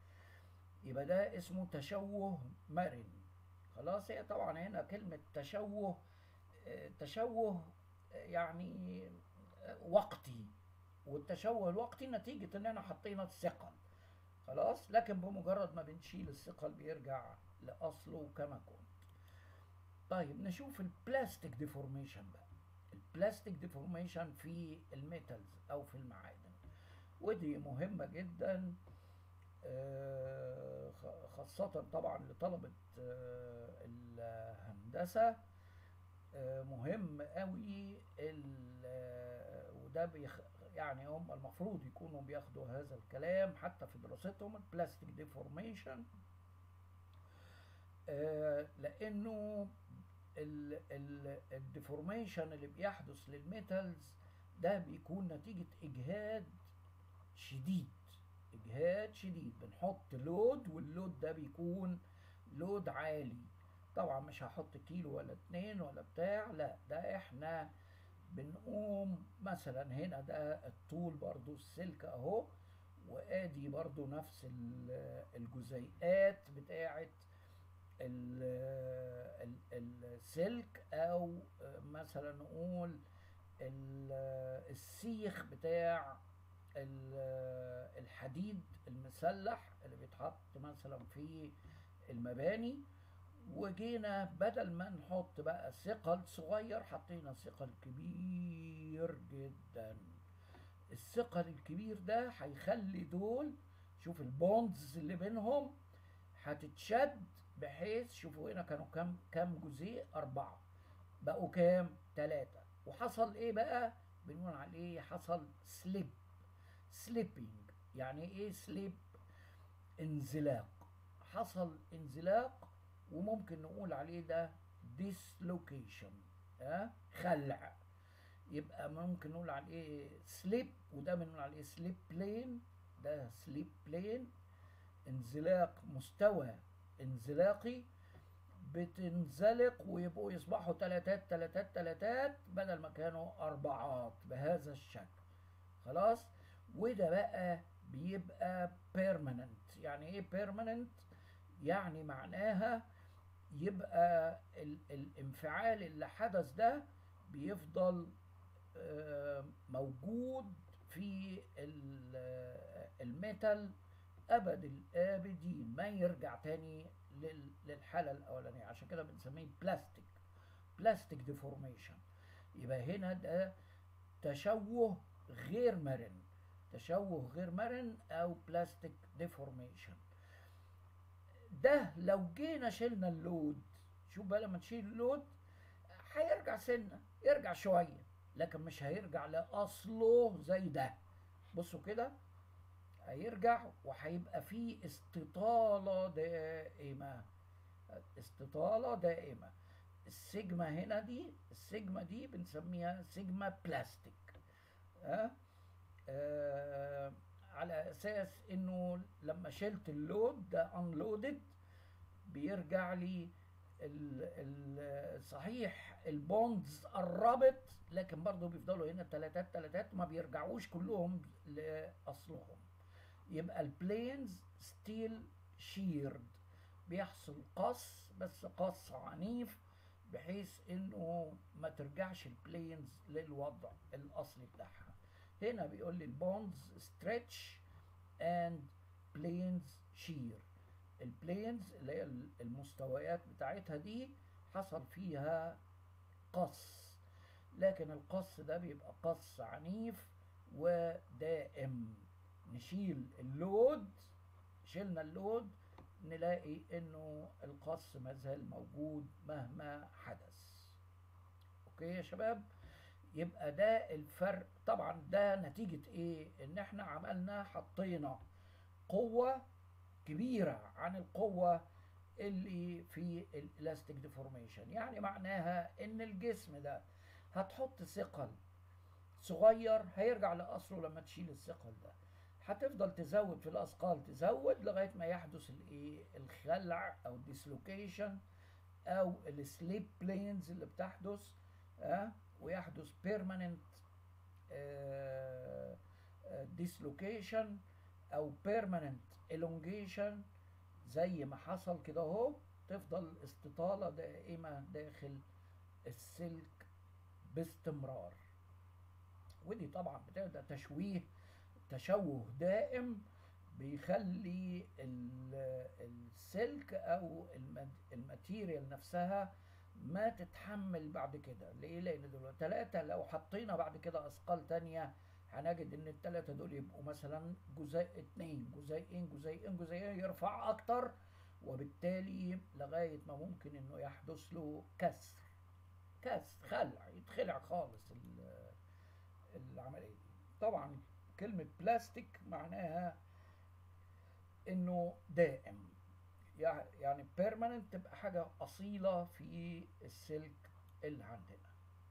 يبقى ده اسمه تشوه مرن. خلاص، هي طبعا هنا كلمة تشوه، تشوه يعني وقتي، والتشوه الوقتي نتيجة اننا حطينا الثقل. خلاص، لكن بمجرد ما بنشيل الثقل بيرجع لأصله كما كنت. طيب نشوف البلاستيك ديفورميشن بقى. البلاستيك ديفورميشن في الميتالز او في المعادن، ودي مهمة جدا، خاصة طبعا لطلبة الهندسة. مهم قوي، وده بيخ يعني هم المفروض يكونوا بياخدوا هذا الكلام حتى في دراستهم، البلاستيك ديفورميشن، لانه الديفورميشن اللي بيحدث للميتالز ده بيكون نتيجة اجهاد شديد، اجهاد شديد. بنحط لود، واللود ده بيكون لود عالي. طبعا مش هحط كيلو ولا اتنين ولا بتاع، لا، ده احنا بنقوم مثلا هنا، ده الطول برضو السلك اهو، وادي برضو نفس الجزيئات بتاعت السلك، او مثلا نقول السيخ بتاع الحديد المسلح اللي بيتحط مثلا في المباني. وجينا بدل ما نحط بقى ثقل صغير، حطينا ثقل كبير جدا. الثقل الكبير ده هيخلي دول، شوف البوندز اللي بينهم هتتشد، بحيث شوفوا هنا كانوا كام كام جزيء؟ أربعة، بقوا كام؟ تلاتة. وحصل إيه بقى؟ بنقول عليه حصل سليب، سليبينج. يعني إيه سليب؟ انزلاق، حصل انزلاق، وممكن نقول عليه ده ديسلوكيشن، ها، خلع. يبقى ممكن نقول عليه سليب، وده بنقول عليه سليب بلين، ده سليب بلين، انزلاق، مستوى انزلاقي، بتنزلق ويبقوا يصبحوا تلاتات تلاتات تلاتات بدل ما كانوا أربعات بهذا الشكل. خلاص، وده بقى بيبقى بيرمننت. يعني ايه بيرمننت؟ يعني معناها يبقى ال الانفعال اللي حدث ده بيفضل موجود في الميتال أبد الآبدين، ما يرجع تاني للحالة الأولانية. عشان كده بنسميه بلاستيك، بلاستيك ديفورميشن. يبقى هنا ده تشوه غير مرن، تشوه غير مرن أو بلاستيك ديفورميشن. ده لو جينا شلنا اللود، شوف بقى لما نشيل اللود هيرجع سنة، يرجع شوية، لكن مش هيرجع لأصله زي ده. بصوا كده هيرجع وهيبقى فيه استطالة دائمة. استطالة دائمة. السيجما هنا دي، السيجما دي بنسميها سيجما بلاستيك. أه؟ أه على اساس انه لما شلت اللود ده انلودد بيرجع لي صحيح البوندز قربت، لكن برضه بيفضلوا هنا تلاتات تلاتات، ما بيرجعوش كلهم لاصلهم. يبقى البلينز ستيل شيرد، بيحصل قص بس قص عنيف بحيث انه ما ترجعش البلينز للوضع الاصلي بتاعها. هنا بيقول لي البوندز ستريتش اند بلينز شير. البلينز اللي هي المستويات بتاعتها دي حصل فيها قص، لكن القص ده بيبقى قص عنيف ودائم. نشيل اللود، شلنا اللود نلاقي انه القص ما زال موجود مهما حدث. اوكي يا شباب؟ يبقى ده الفرق. طبعا ده نتيجة ايه؟ ان احنا عملنا حطينا قوة كبيرة عن القوة اللي في الالاستيك ديفورميشن. يعني معناها ان الجسم ده هتحط ثقل صغير هيرجع لاصله لما تشيل الثقل ده. هتفضل تزود في الاثقال، تزود لغايه ما يحدث الايه؟ الخلع او الديسلوكيشن او السليب بلينز اللي بتحدث، اه ويحدث بيرمننت ديسلوكيشن او بيرمننت elongation زي ما حصل كده اهو. تفضل استطالة دائمة داخل السلك باستمرار. ودي طبعا بتبقى تشويه، تشوه دائم بيخلي السلك او الماتيريال نفسها ما تتحمل بعد كده. ليه؟ لان دول ثلاثة، لو حطينا بعد كده اثقال تانية هنجد ان الثلاثة دول يبقوا مثلا جزيء اتنين، جزيئين جزيئين جزيئين، يرفع اكتر، وبالتالي لغاية ما ممكن انه يحدث له كسر، كسر خلع، يتخلع خالص العملية دي. طبعا كلمة بلاستيك معناها انه دائم، يعني بيرمننت، تبقى حاجة اصيلة في السلك اللي عندنا.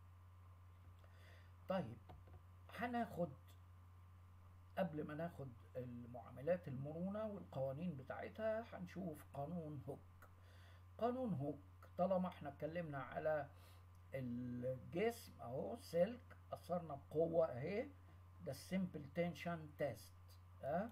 طيب هناخد قبل ما ناخد المعاملات المرونة والقوانين بتاعتها هنشوف قانون هوك. قانون هوك طالما احنا اتكلمنا على الجسم اهو، سلك اثرنا بقوة اهي، ده السمبل تنشن تيست. اه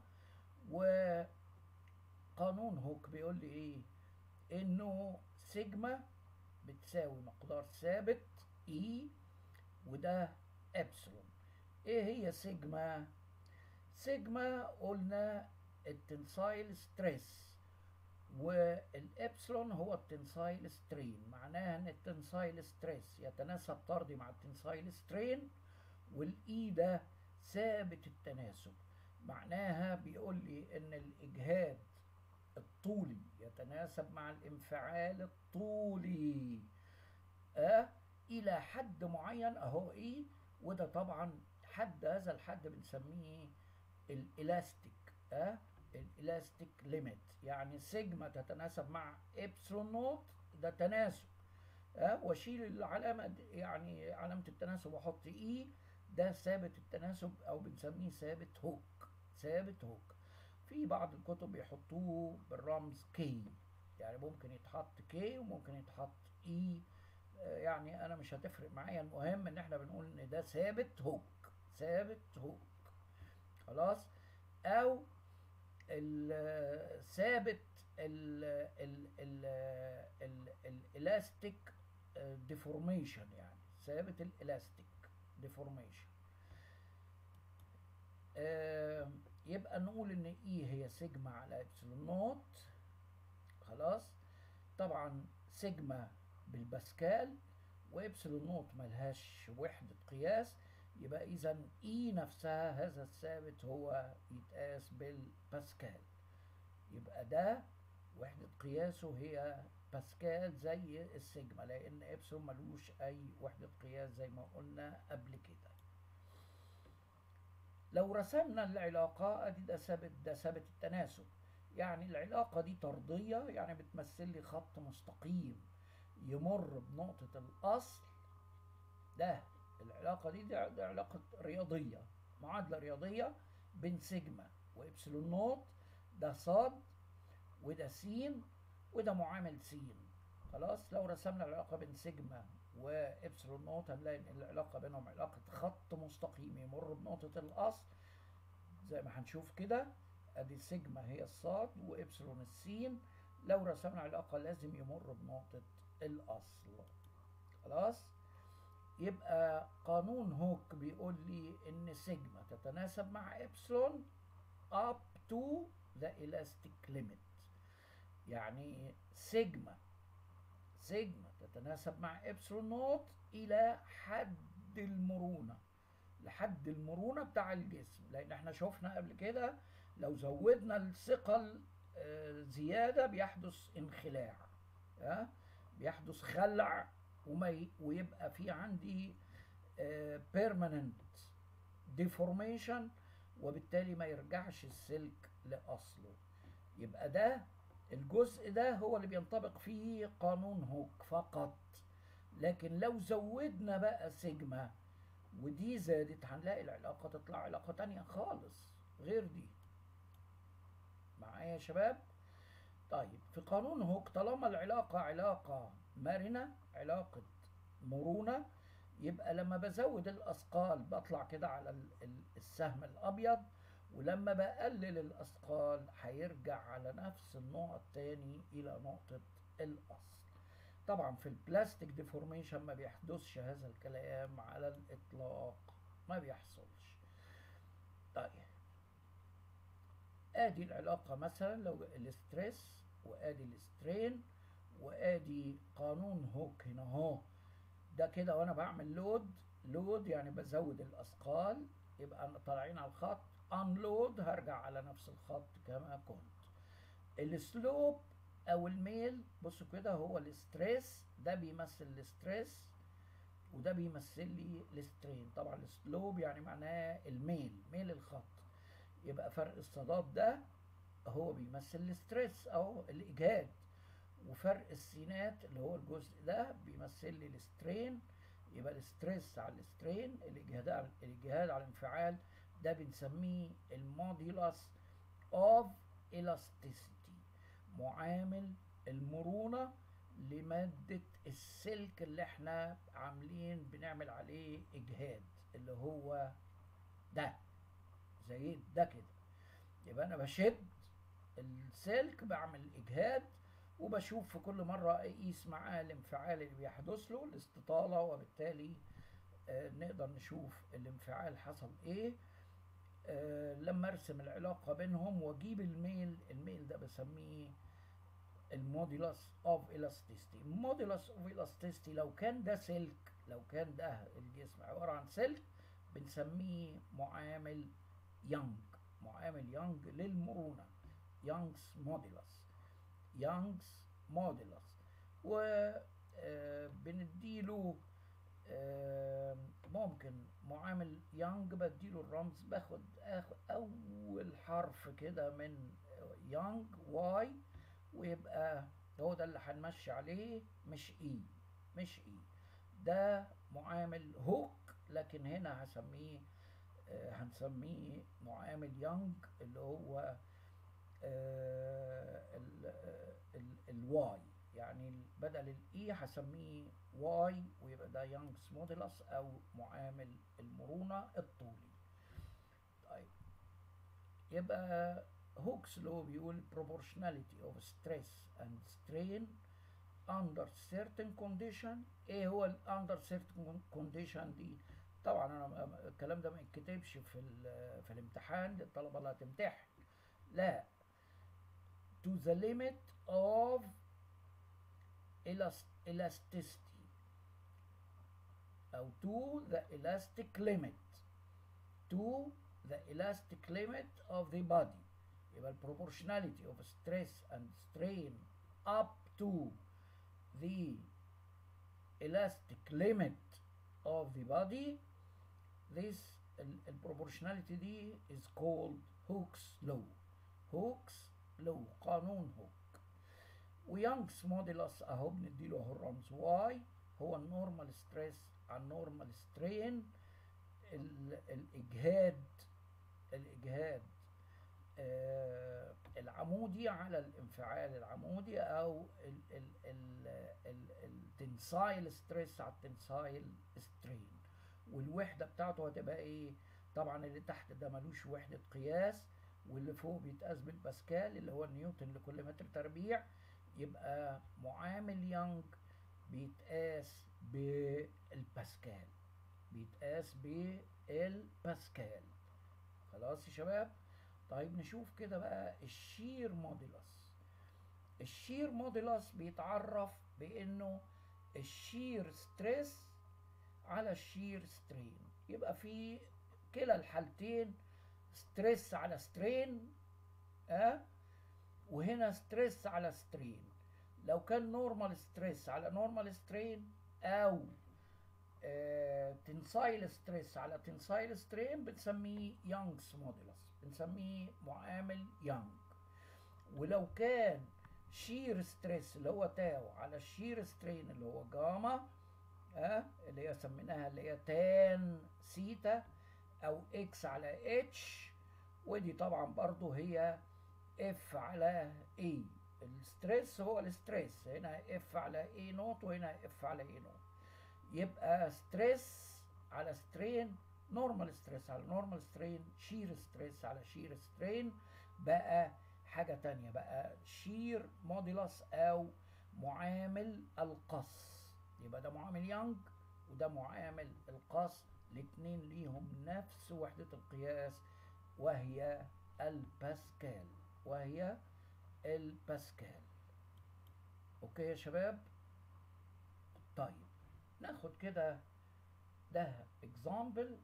وقانون هوك بيقول لي ايه؟ انه سيجما بتساوي مقدار ثابت اي، وده ابسلون. ايه هي سيجما؟ سيجما قلنا التنسايل ستريس، والابسلون هو التنسايل سترين. معناها ان التنسايل ستريس يتناسب طردي مع التنسايل سترين، والاي ده ثابت التناسب. معناها بيقول لي ان الاجهاد الطولي يتناسب مع الانفعال الطولي اه الى حد معين اهو اي، وده طبعا حد هذا الحد بنسميه الالاستيك اه الالاستيك ليميت. يعني سيجما تتناسب مع ابسلون نوت، ده تناسب اه واشيل العلامه يعني علامه التناسب واحط اي، ده ثابت التناسب او بنسميه ثابت هوك. ثابت هوك في بعض الكتب يحطوه بالرمز كي، يعني ممكن يتحط كي وممكن يتحط اي، يعني انا مش هتفرق معايا، المهم ان احنا بنقول ان ده ثابت هوك، ثابت هوك خلاص. او الثابت الالاستيك ديفورميشن، يعني ثابت الالاستيك ديفورميشن. آه يبقى نقول ان اي هي سيجما على ابسلون نوت خلاص. طبعا سيجما بالباسكال، وابسلون نوت ملهاش وحدة قياس، يبقى اذا اي نفسها هذا الثابت هو يتقاس بالباسكال، يبقى ده وحدة قياسه هي باسكال زي السيجما، لان ابسلون ملوش اي وحدة قياس زي ما قلنا قبل كده. لو رسمنا العلاقة ادي ده ثابت، ده ثابت التناسب، يعني العلاقة دي طردية، يعني بتمثل لي خط مستقيم يمر بنقطة الأصل. ده العلاقة دي دي دي علاقة رياضية، معادلة رياضية بين سيجما وإبسلون نوت، ده صاد وده س وده معامل س. خلاص، لو رسمنا العلاقة بين سيجما وإبسلون نوت هنلاقي إن العلاقة بينهم علاقة خط مستقيم يمر بنقطة الأصل زي ما هنشوف كده. ادي سيجما هي الصاد وإبسلون السين، لو رسمنا علاقة لازم يمر بنقطة الأصل. خلاص، يبقى قانون هوك بيقول لي ان سيجما تتناسب مع إبسلون up to the elastic limit، يعني سيجما سيجما تتناسب مع إبسلون نوت إلى حد المرونة، لحد المرونة بتاع الجسم، لأن احنا شفنا قبل كده لو زودنا الثقل زيادة بيحدث انخلاع، ها بيحدث خلع، وما ويبقى في عندي permanent deformation، وبالتالي ما يرجعش السلك لأصله. يبقى ده الجزء ده هو اللي بينطبق فيه قانون هوك فقط. لكن لو زودنا بقى سيجما ودي زادت هنلاقي العلاقة تطلع علاقة تانية خالص غير دي. معايا يا شباب؟ طيب، في قانون هوك طالما العلاقة علاقة مرنة، علاقة مرونة، يبقى لما بزود الأثقال بطلع كده على السهم الأبيض، ولما بقلل الأثقال هيرجع على نفس النقط تاني إلى نقطة الأصل. طبعا في البلاستيك ديفورميشن ما بيحدثش هذا الكلام على الإطلاق، ما بيحصلش. طيب، ادي العلاقة مثلا لو الاستريس وادي السترين وادي قانون هوك هنا اهو، ده كده وانا بعمل لود، لود يعني بزود الاثقال، يبقى انا طالعين على الخط، انلود هرجع على نفس الخط كما كنت. السلوب او الميل بصوا كده هو الستريس، ده بيمثل الستريس وده بيمثل لي السترين. طبعا السلوب يعني معناه الميل، ميل الخط، يبقى فرق الصادات ده هو بيمثل الستريس او الاجهاد، وفرق السينات اللي هو الجزء ده بيمثل لي السترين. يبقى الستريس على السترين، الاجهاد على الاجهاد على الانفعال، ده بنسميه الموديولس اوف الاستيسيتي، معامل المرونة لمادة السلك اللي احنا عاملين بنعمل عليه اجهاد، اللي هو ده زي ده كده. يبقى انا بشد السلك بعمل اجهاد، وبشوف في كل مرة اقيس معاه الانفعال اللي بيحدث له الاستطالة، وبالتالي آه نقدر نشوف الانفعال حصل ايه. آه لما ارسم العلاقة بينهم واجيب الميل، الميل ده بسميه الموديلس اوف الاستيستي. الموديلس اوف الاستيستي لو كان ده سلك، لو كان ده الجسم عبارة عن سلك بنسميه معامل يانج، معامل يانج للمرونة، يانجز موديلس، يانجز موديلس. وبنديله ممكن معامل يانج بديله الرمز، باخد اخد اول حرف كده من يانج واي، ويبقى هو ده اللي هنمشي عليه، مش اي، مش اي. ده معامل هوك، لكن هنا هسميه هنسميه معامل يانج اللي هو الواي، يعني بدل الاي هسميه واي، ويبقى ده يانجز موديلس او معامل المرونة الطولي. طيب، يبقى هوكس لو بيقول proportionality of stress and strain under certain condition. ايه هو ال under certain condition دي؟ طبعا انا الكلام ده ما يتكتبش في في الامتحان للطلبه اللي هتمتحن، لا، to the limit of elasticity او to the elastic limit, to the elastic limit of the body. يبقى proportionality of stress and strain up to the elastic limit of the body. This البروبورشناليتي دي is called Hooke's law. Hooke's law، قانون هوك. ويانجز موديلس اهو بنديله اهو الرمز واي، هو النورمال ستريس على النورمال سترين، الاجهاد الاجهاد آه العمودي على الانفعال العمودي، او التنسايل ستريس على التنسايل سترين. والوحده بتاعته هتبقى ايه؟ طبعا اللي تحت ده ملوش وحده قياس، واللي فوق بيتقاس بالباسكال اللي هو نيوتن لكل متر تربيع. يبقى معامل يانج بيتقاس بالباسكال، بيتقاس بالباسكال. خلاص يا شباب؟ طيب نشوف كده بقى الشير موديلس. الشير موديلس بيتعرف بانه الشير ستريس على الشير سترين. يبقى في كلا الحالتين ستريس على سترين، اه وهنا ستريس على سترين. لو كان نورمال ستريس على نورمال سترين، او آه تنسايل ستريس على تنسايل سترين، بنسميه يانجز موديلس، بنسميه معامل يانج. ولو كان شير ستريس اللي هو تاو على الشير سترين اللي هو جاما، اه اللي هي سميناها اللي هي تان سيتا، او اكس على اتش، ودي طبعا برضو هي اف على اي. الستريس هو الستريس، هنا اف على اي نوت وهنا اف على اي نوت. يبقى ستريس على سترين، نورمال ستريس على نورمال سترين، شير ستريس على شير سترين، بقى حاجة تانية، بقى شير موديلس او معامل القص. يبقى ده معامل يانج وده معامل القص، الاتنين ليهم نفس وحدة القياس وهي الباسكال، وهي الباسكال. اوكي يا شباب؟ طيب ناخد كده ده اكزامبل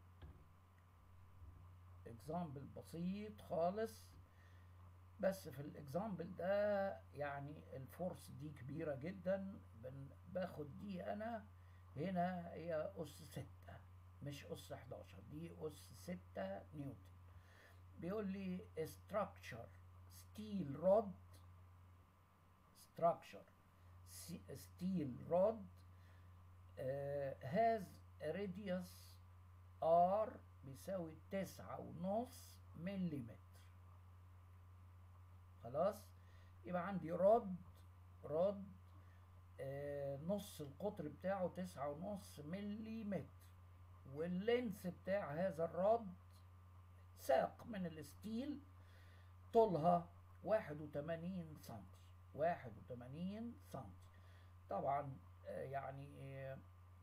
اكزامبل بسيط خالص. بس في الاكزامبل ده يعني الفورس دي كبيرة جدا، باخد دي انا هنا هي اس ستة مش اس حداشر، دي اس ستة نيوتن. بيقول لي structure steel rod structure steel rod uh, has a radius r بيساوي تسعة ونص مليمتر. خلاص؟ يبقى عندي رد رد آه نص القطر بتاعه تسعة ونص مليمتر، واللينس بتاع هذا الرد ساق من الستيل طولها واحد وتمانين سنتي، واحد وتمانين سنتي. طبعا آه يعني آه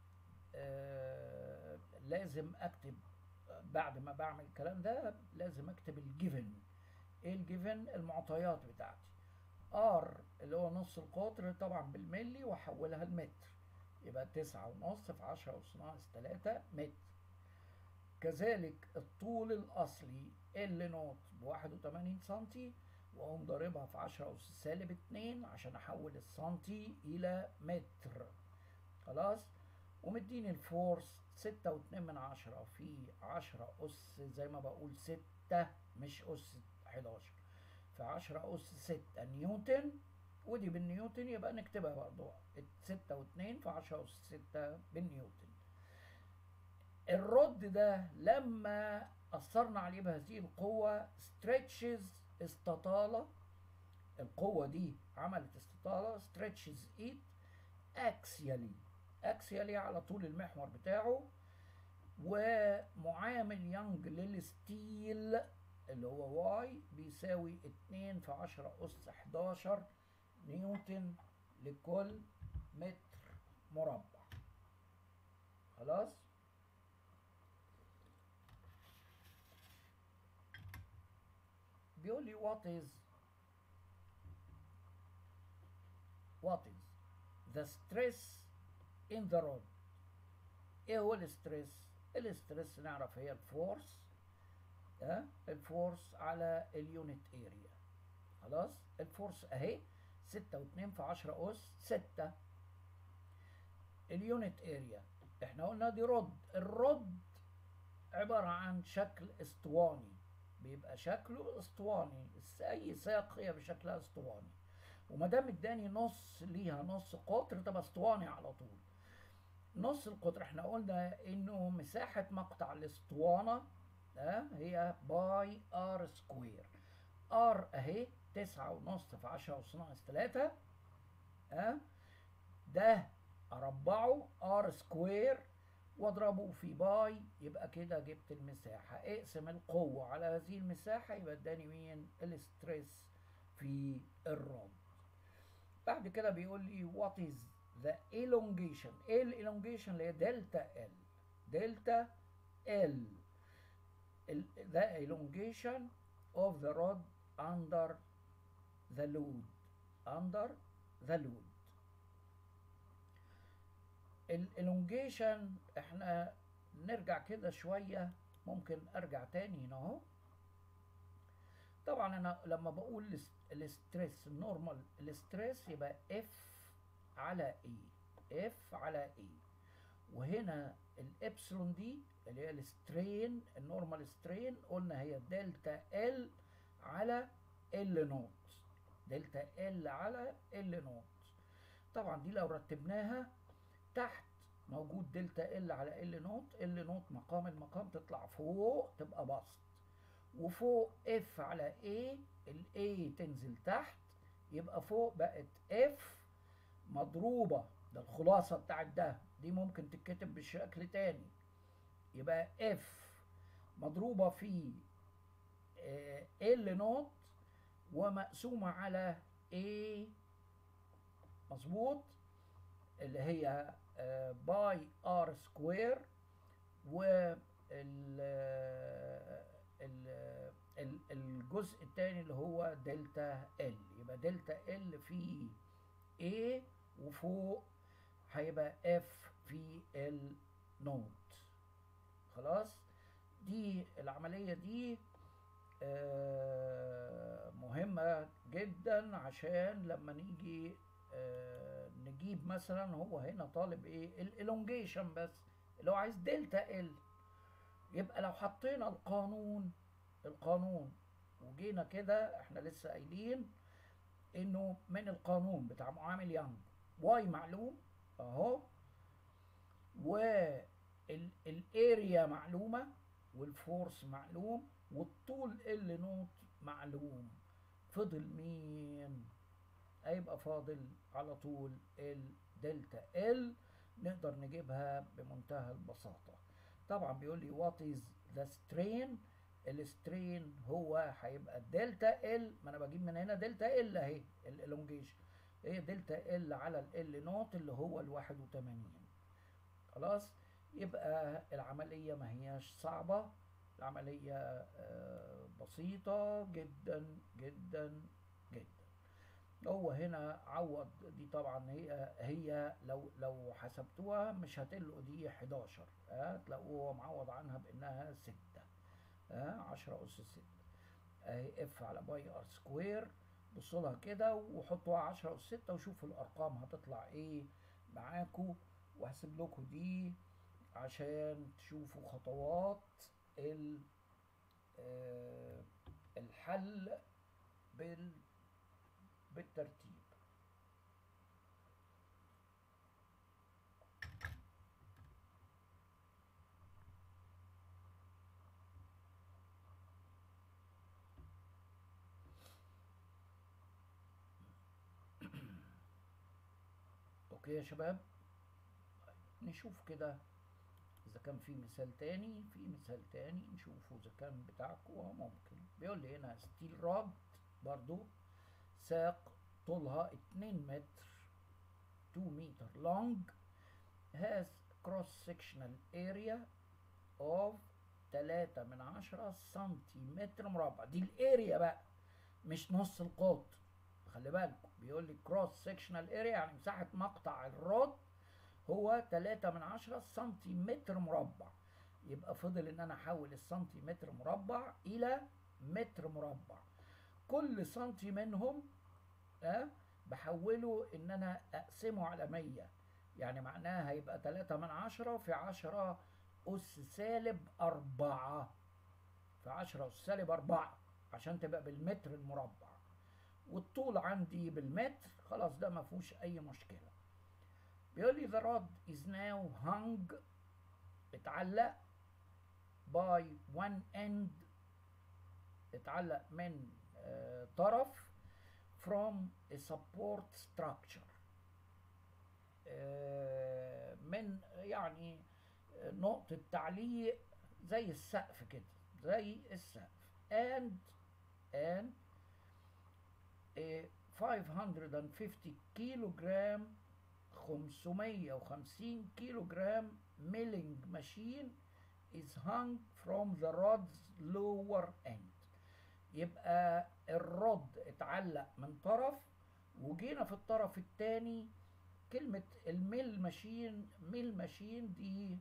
آه لازم اكتب بعد ما بعمل الكلام ده، لازم اكتب الجيفن. ايه الجيفن؟ المعطيات بتاعتي. ار اللي هو نص القطر طبعا بالملي واحولها لمتر، يبقى تسعة ونص في عشرة أس ناقص تلاتة متر. كذلك الطول الأصلي ال نوت بواحد وتمانين سنتي، وأقوم ضاربها في عشرة أس سالب اتنين عشان أحول السنتي إلى متر. خلاص؟ ومديني الفورس ستة واتنين من عشرة في عشرة أس زي ما بقول ستة مش أس حداشر، في عشرة أس ستة نيوتن، ودي بالنيوتن يبقى نكتبها برضو ستة واتنين في عشرة أس ستة بالنيوتن. الرد ده لما أثرنا عليه بهذه القوة stretches استطالة، القوة دي عملت استطالة stretches it axially axially على طول المحور بتاعه. ومعامل يانج للستيل اللي هو واي بيساوي اتنين في عشرة أس حداشر نيوتن لكل متر مربع. خلاص؟ بيقول لي what is what is the stress in the rod. ايه هو الستريس؟ الستريس نعرف هي الفورس، اه الفورس على اليونت اريا. خلاص؟ الفورس اهي ستة واتنين في عشرة أس ستة. اليونت اريا احنا قلنا دي رد، الرد عبارة عن شكل اسطواني، بيبقى شكله اسطواني، اي ساقية بشكلها اسطواني، وما دام اداني نص ليها نص قطر تبقى اسطواني على طول. نص القطر احنا قلنا انه مساحة مقطع الاسطوانة اه هي باي ار سكوير. ار اهي تسعة ونص في عشرة أس ناقص تلاتة، اه ده اربعه ار سكوير واضربه في باي، يبقى كده جبت المساحة. اقسم القوة على هذه المساحة يبقى اداني مين؟ الاستريس في الرد. بعد كده بيقول لي what is the elongation. ايه الالونجيشن؟ اللي هي دلتا ال. دلتا ال the elongation of the rod under the load. under the load. الالونجيشن احنا نرجع كده شوية، ممكن ارجع تاني هنا اهو. طبعا انا لما بقول الاستريس النورمال الاستريس يبقى اف على اي، اف على اي، وهنا الابسلون دي اللي هي السترين النورمال سترين قلنا هي دلتا ال على ال نوت. دلتا ال على ال نوت. طبعا دي لو رتبناها تحت موجود دلتا ال على ال نوت، ال نوت مقام المقام تطلع فوق تبقى بسط، وفوق اف على اي، الاي تنزل تحت يبقى فوق بقت اف مضروبة، ده الخلاصة بتاعت ده، دي ممكن تتكتب بشكل تاني، يبقى اف مضروبة في ال نوت ومقسومة على اي، مظبوط، اللي هي باي ار سكوير، و الجزء الثاني اللي هو دلتا ال، يبقى دلتا ال في A وفوق هيبقى F في ال نوت. خلاص، دي العملية دي مهمة جدا عشان لما نيجي نجيب مثلا، هو هنا طالب ايه؟ الالونجيشن بس، اللي هو عايز دلتا ال، يبقى لو حطينا القانون القانون وجينا كده، احنا لسه قايلين انه من القانون بتاع معامل يانج واي معلوم اهو، والاريا معلومه، والفورس معلوم، والطول ال نوت معلوم، فضل مين؟ هيبقى فاضل على طول الدلتا ال، نقدر نجيبها بمنتهى البساطه. طبعا بيقول لي وات از ذا سترين. السترين هو هيبقى دلتا ال، ما انا بجيب من هنا دلتا ال اهي الالونجيشن، هي دلتا ال على ال نوت اللي هو ال واحد وتمانين. خلاص، يبقى العمليه ما هياش صعبه، العمليه بسيطه جدا جدا جدا. هو هنا عوض دي، طبعا هي هي لو لو حسبتوها مش هتلقوا دي حداشر، هتلاقوه معوض عنها بانها ستة، اه عشرة اس ستة اهي اف على باي ار سكوير. بصوا لها كده وحطوها عشرة اس ستة وشوفوا الارقام هتطلع ايه معاكم، وهسيب لكم دي عشان تشوفوا خطوات ال آه الحل بال بالترتيب. اوكي يا شباب، نشوف كده اذا كان في مثال تاني، في مثال تاني نشوفه اذا كان بتاعكم ممكن. بيقول لي هنا ستيل راد برضو، ساق طولها اتنين متر، اتنين متر long has cross sectional area of تلاتة من عشرة سنتيمتر مربع. دي الاريا بقى مش نص القطر، خلي بالكم بيقول لي cross sectional area يعني مساحة مقطع الرد هو تلاتة من عشرة سنتيمتر مربع. يبقى فضل ان انا احول السنتيمتر مربع الى متر مربع، كل سنتي منهم أه بحوله ان انا اقسمه على مية، يعني معناها هيبقى تلاتة من عشرة في عشرة أس سالب أربعة، في عشرة أس سالب أربعة عشان تبقى بالمتر المربع، والطول عندي بالمتر، خلاص ده ما فيهوش أي مشكلة. بيقول لي the rod is now hung، اتعلق by one end، اتعلق من آه طرف from a support structure، آه من يعني نقطة تعليق زي السقف كده، زي السقف. and and a five hundred fifty كيلوغرام، خمسمية وخمسين كيلوغرام milling machine is hung from the rod's lower end. يبقى الرد اتعلق من طرف، وجينا في الطرف الثاني كلمة الميل ماشين، ميل ماشين دي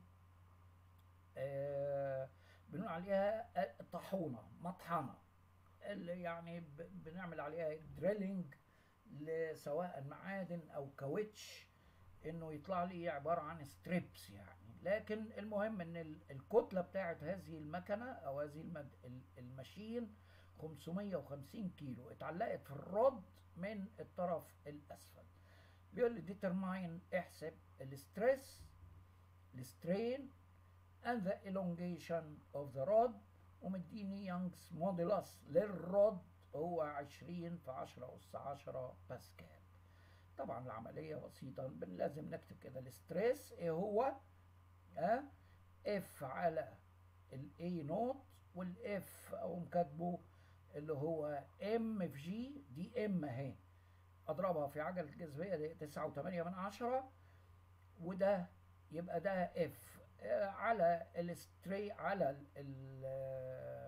آه بنقول عليها طاحونة، مطحنة، اللي يعني بنعمل عليها دريلينج لسواء معادن او كاوتش، انه يطلع لي عبارة عن ستريبس يعني. لكن المهم ان الكتلة بتاعت هذه المكنة او هذه الماشين خمسمية وخمسين كيلو، اتعلقت في الرد من الطرف الاسفل. بيقول لي determine، احسب الستريس، السترين and the elongation of the rod، ومديني يانجز موديلس للرد هو عشرين في عشرة أس عشرة باسكال. طبعا العملية بسيطة، لازم نكتب كده الستريس ايه هو، اه اف على الاي نوت، والاف اقوم كاتبه اللي هو ام في جي، دي ام اهي، اضربها في عجلة الجاذبية دي تسعة وتمانية من عشرة، وده يبقى ده اف على الستري على ال ال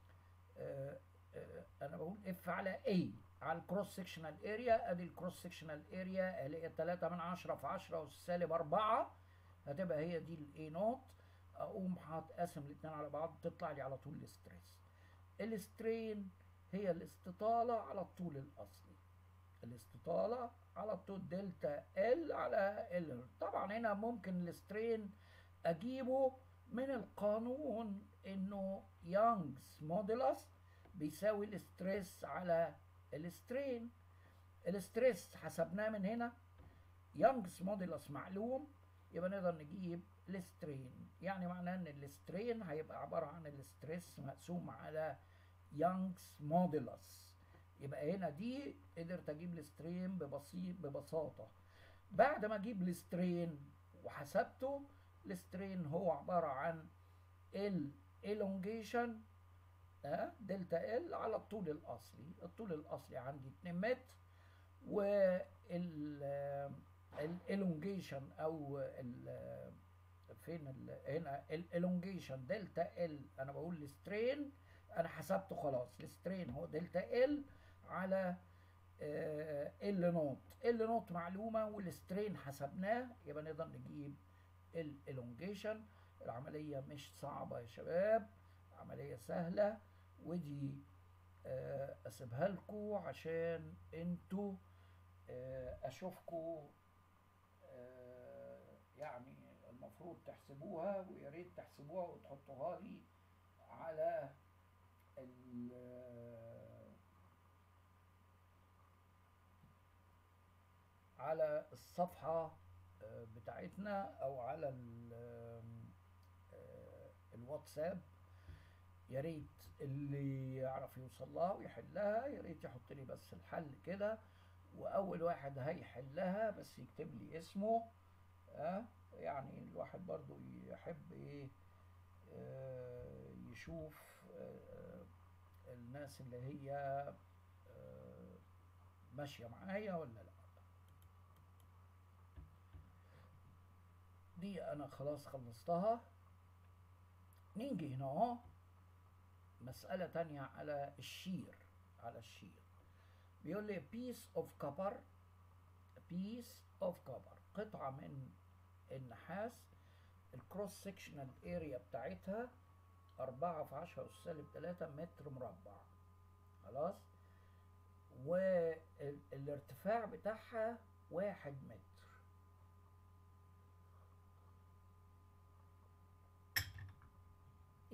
انا بقول اف على اي على الكروس سكشنال اريا. ادي الكروس سكشنال اريا اللي هي تلاتة من عشرة في عشرة أس سالب أربعة، هتبقى هي دي الاي نوت. اقوم هتقسم الاثنين على بعض تطلع لي على طول الستريس. السترين هي الاستطالة على الطول الاصلي، الاستطالة على الطول دلتا ال على ال. طبعا هنا ممكن السترين اجيبه من القانون، انه يانجز موديلس بيساوي الستريس على السترين. الستريس حسبناه من هنا، يانجز موديلس معلوم، يبقى نقدر نجيب السترين. يعني معناه ان السترين هيبقى عبارة عن الستريس مقسوم على يانجز موديلس. يبقى هنا دي قدرت اجيب السترين ببسيط ببساطة. بعد ما اجيب السترين وحسبته، السترين هو عبارة عن ال elongation اه دلتا ال على الطول الاصلي. الطول الاصلي عندي اتنين متر، وال الالونجيشن او ال فين ال هنا الالونجيشن دلتا ال، انا بقول السترين انا حسبته خلاص، السترين هو دلتا ال على ال نوت. ال نوت معلومه والسترين حسبناه، يبقى نقدر نجيب الالونجيشن. العمليه مش صعبه يا شباب، عمليه سهله، ودي اسيبها لكم عشان انتوا اشوفكم يعني المفروض تحسبوها، ويا ريت تحسبوها وتحطوها لي على على الصفحة بتاعتنا او على الواتساب. يا ريت اللي يعرف يوصل لها ويحلها يا ريت يحط لي بس الحل كده، واول واحد هيحلها بس يكتب لي اسمه. اه يعني الواحد برضو يحب ايه آه يشوف آه الناس اللي هي آه ماشية معايا ولا لا. دي انا خلاص خلصتها. نيجي هنا اهو مسألة تانية على الشير، على الشير. بيقول لي piece of copper، piece of copper قطعة من النحاس، الكروس سكشنال اريا بتاعتها أربعة في عشرة أس سالب تلاتة متر مربع، خلاص، والارتفاع بتاعها واحد متر.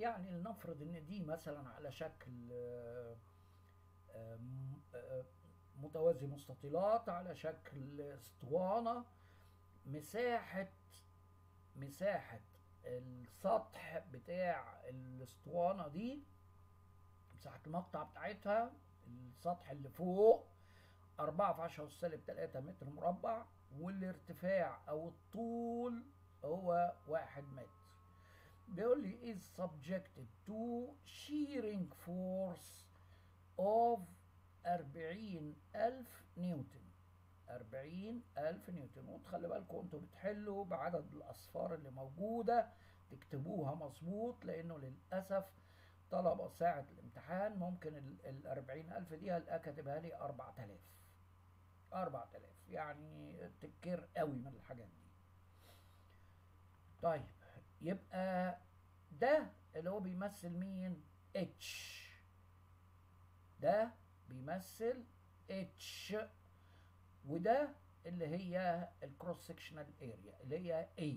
يعني لنفرض ان دي مثلا على شكل آه، آه، م- آه، متوازي مستطيلات على شكل اسطوانة. مساحة مساحة السطح بتاع الاسطوانة دي، مساحة المقطع بتاعتها، السطح اللي فوق، أربعة في عشرة أس سالب تلاتة متر مربع، والارتفاع أو الطول هو واحد متر. بيقول لي is subjected to shearing force of أربعين ألف نيوتن. أربعين ألف نيوتن. وتخلي بالكم انتوا بتحلوا بعدد الأصفار اللي موجودة تكتبوها مظبوط، لأنه للأسف طلبة ساعة الامتحان ممكن ال أربعين ألف دي هلاقيها كاتبها لي أربعة آلاف. أربعة آلاف يعني تكر قوي من الحاجات دي. طيب يبقى ده اللي هو بيمثل مين؟ اتش. ده بيمثل اتش. وده اللي هي الكروس سكشنال اريا اللي هي A.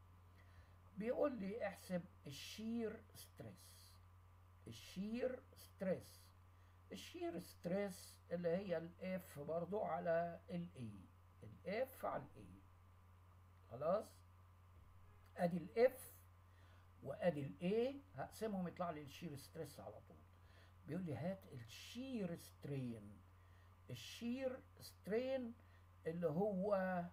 بيقول لي احسب الشير ستريس. الشير ستريس الشير ستريس اللي هي الاف برضو على الاي. الاف على الاي. خلاص، ادي الاف وادي الاي، هقسمهم يطلع لي الشير ستريس على طول. بيقول لي هات الشير سترين. الشير سترين اللي هو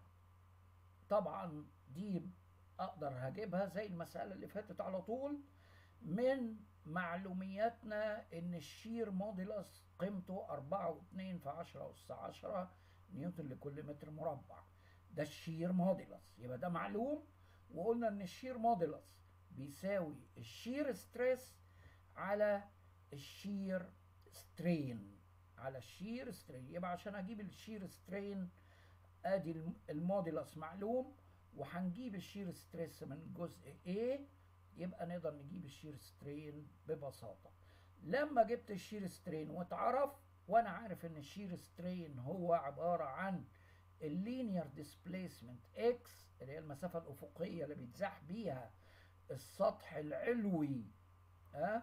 طبعا دي اقدر هجيبها زي المسألة اللي فاتت على طول من معلومياتنا ان الشير موديلس قيمته أربعة واتنين في عشرة أس عشرة نيوتن لكل متر مربع. ده الشير موديلس، يبقى ده معلوم. وقلنا ان الشير موديلس بيساوي الشير ستريس على الشير سترين. على الشير سترين. يبقى عشان اجيب الشير سترين ادي الموديلس معلوم، وهنجيب الشير ستريس من جزء A، يبقى نقدر نجيب الشير سترين ببساطة. لما جبت الشير سترين واتعرف، وانا عارف ان الشير سترين هو عبارة عن اللينير ديسبليسمنت اكس اللي هي المسافة الافقية اللي بيتزاح بيها السطح العلوي، أه؟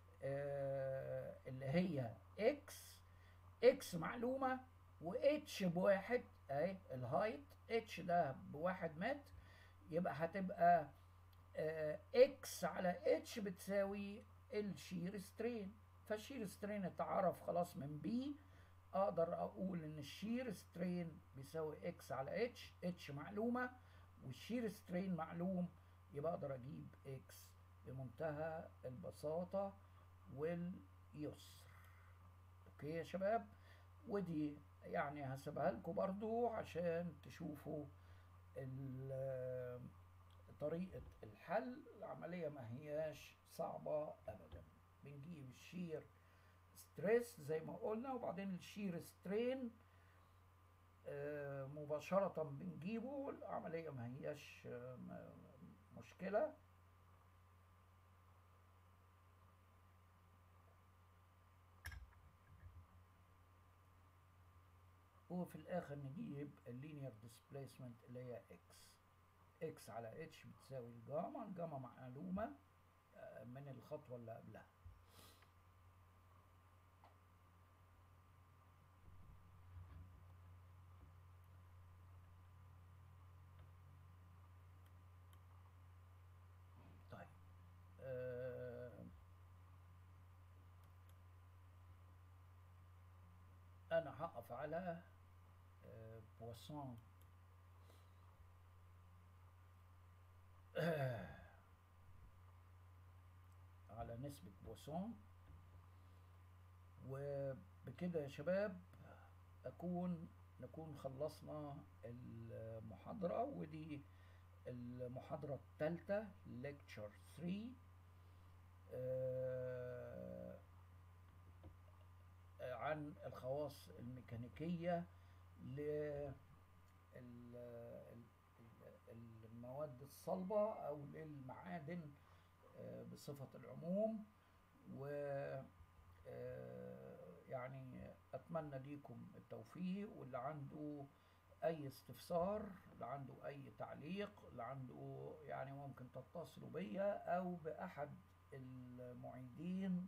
آه اللي هي اكس. اكس معلومة، واتش بواحد اهي الهايت، اتش ده بواحد متر، يبقى هتبقى اكس على اتش بتساوي الشير سترين. فالشير سترين اتعرف خلاص من بي، اقدر اقول ان الشير سترين بيساوي اكس على اتش. اتش معلومة والشير سترين معلوم، يبقى اقدر اجيب اكس بمنتهى البساطة واليسر. اوكي يا شباب، ودي يعني هسيبها لكم برضو عشان تشوفوا طريقة الحل. العملية ما هياش صعبة أبدا. بنجيب الشير ستريس زي ما قلنا، وبعدين الشير سترين آه مباشرة بنجيبه. العملية ما هياش آه مشكلة. وفي الآخر نجيب اللينير ديسبليسمنت اللي هي اكس. اكس على اتش بتساوي الجاما. الجاما معلومة آه من الخطوة اللي قبلها. طيب آه أنا هقف على آه بواسون على نسبة بواسون. وبكده يا شباب أكون نكون خلصنا المحاضرة، ودي المحاضرة الثالثة lecture ثلاثة آه عن الخواص الميكانيكية للمواد الصلبة أو للمعادن آه بصفة العموم. و يعني أتمنى ليكم التوفيق، واللي عنده أي استفسار، اللي عنده أي تعليق، اللي عنده يعني ممكن تتصلوا بيا أو بأحد المعيدين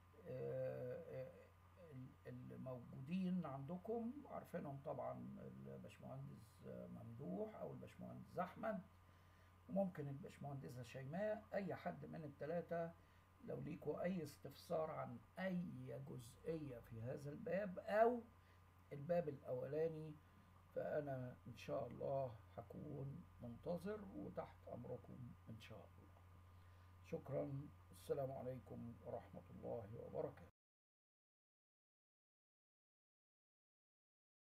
الموجودين عندكم، عارفينهم طبعا، الباشمهندس ممدوح او الباشمهندس احمد، وممكن الباشمهندسة شيماء، اي حد من الثلاثة. لو ليكوا اي استفسار عن اي جزئية في هذا الباب او الباب الاولاني، فانا ان شاء الله هكون منتظر وتحت امركم ان شاء الله. شكرا. السلام عليكم ورحمة الله وبركاته.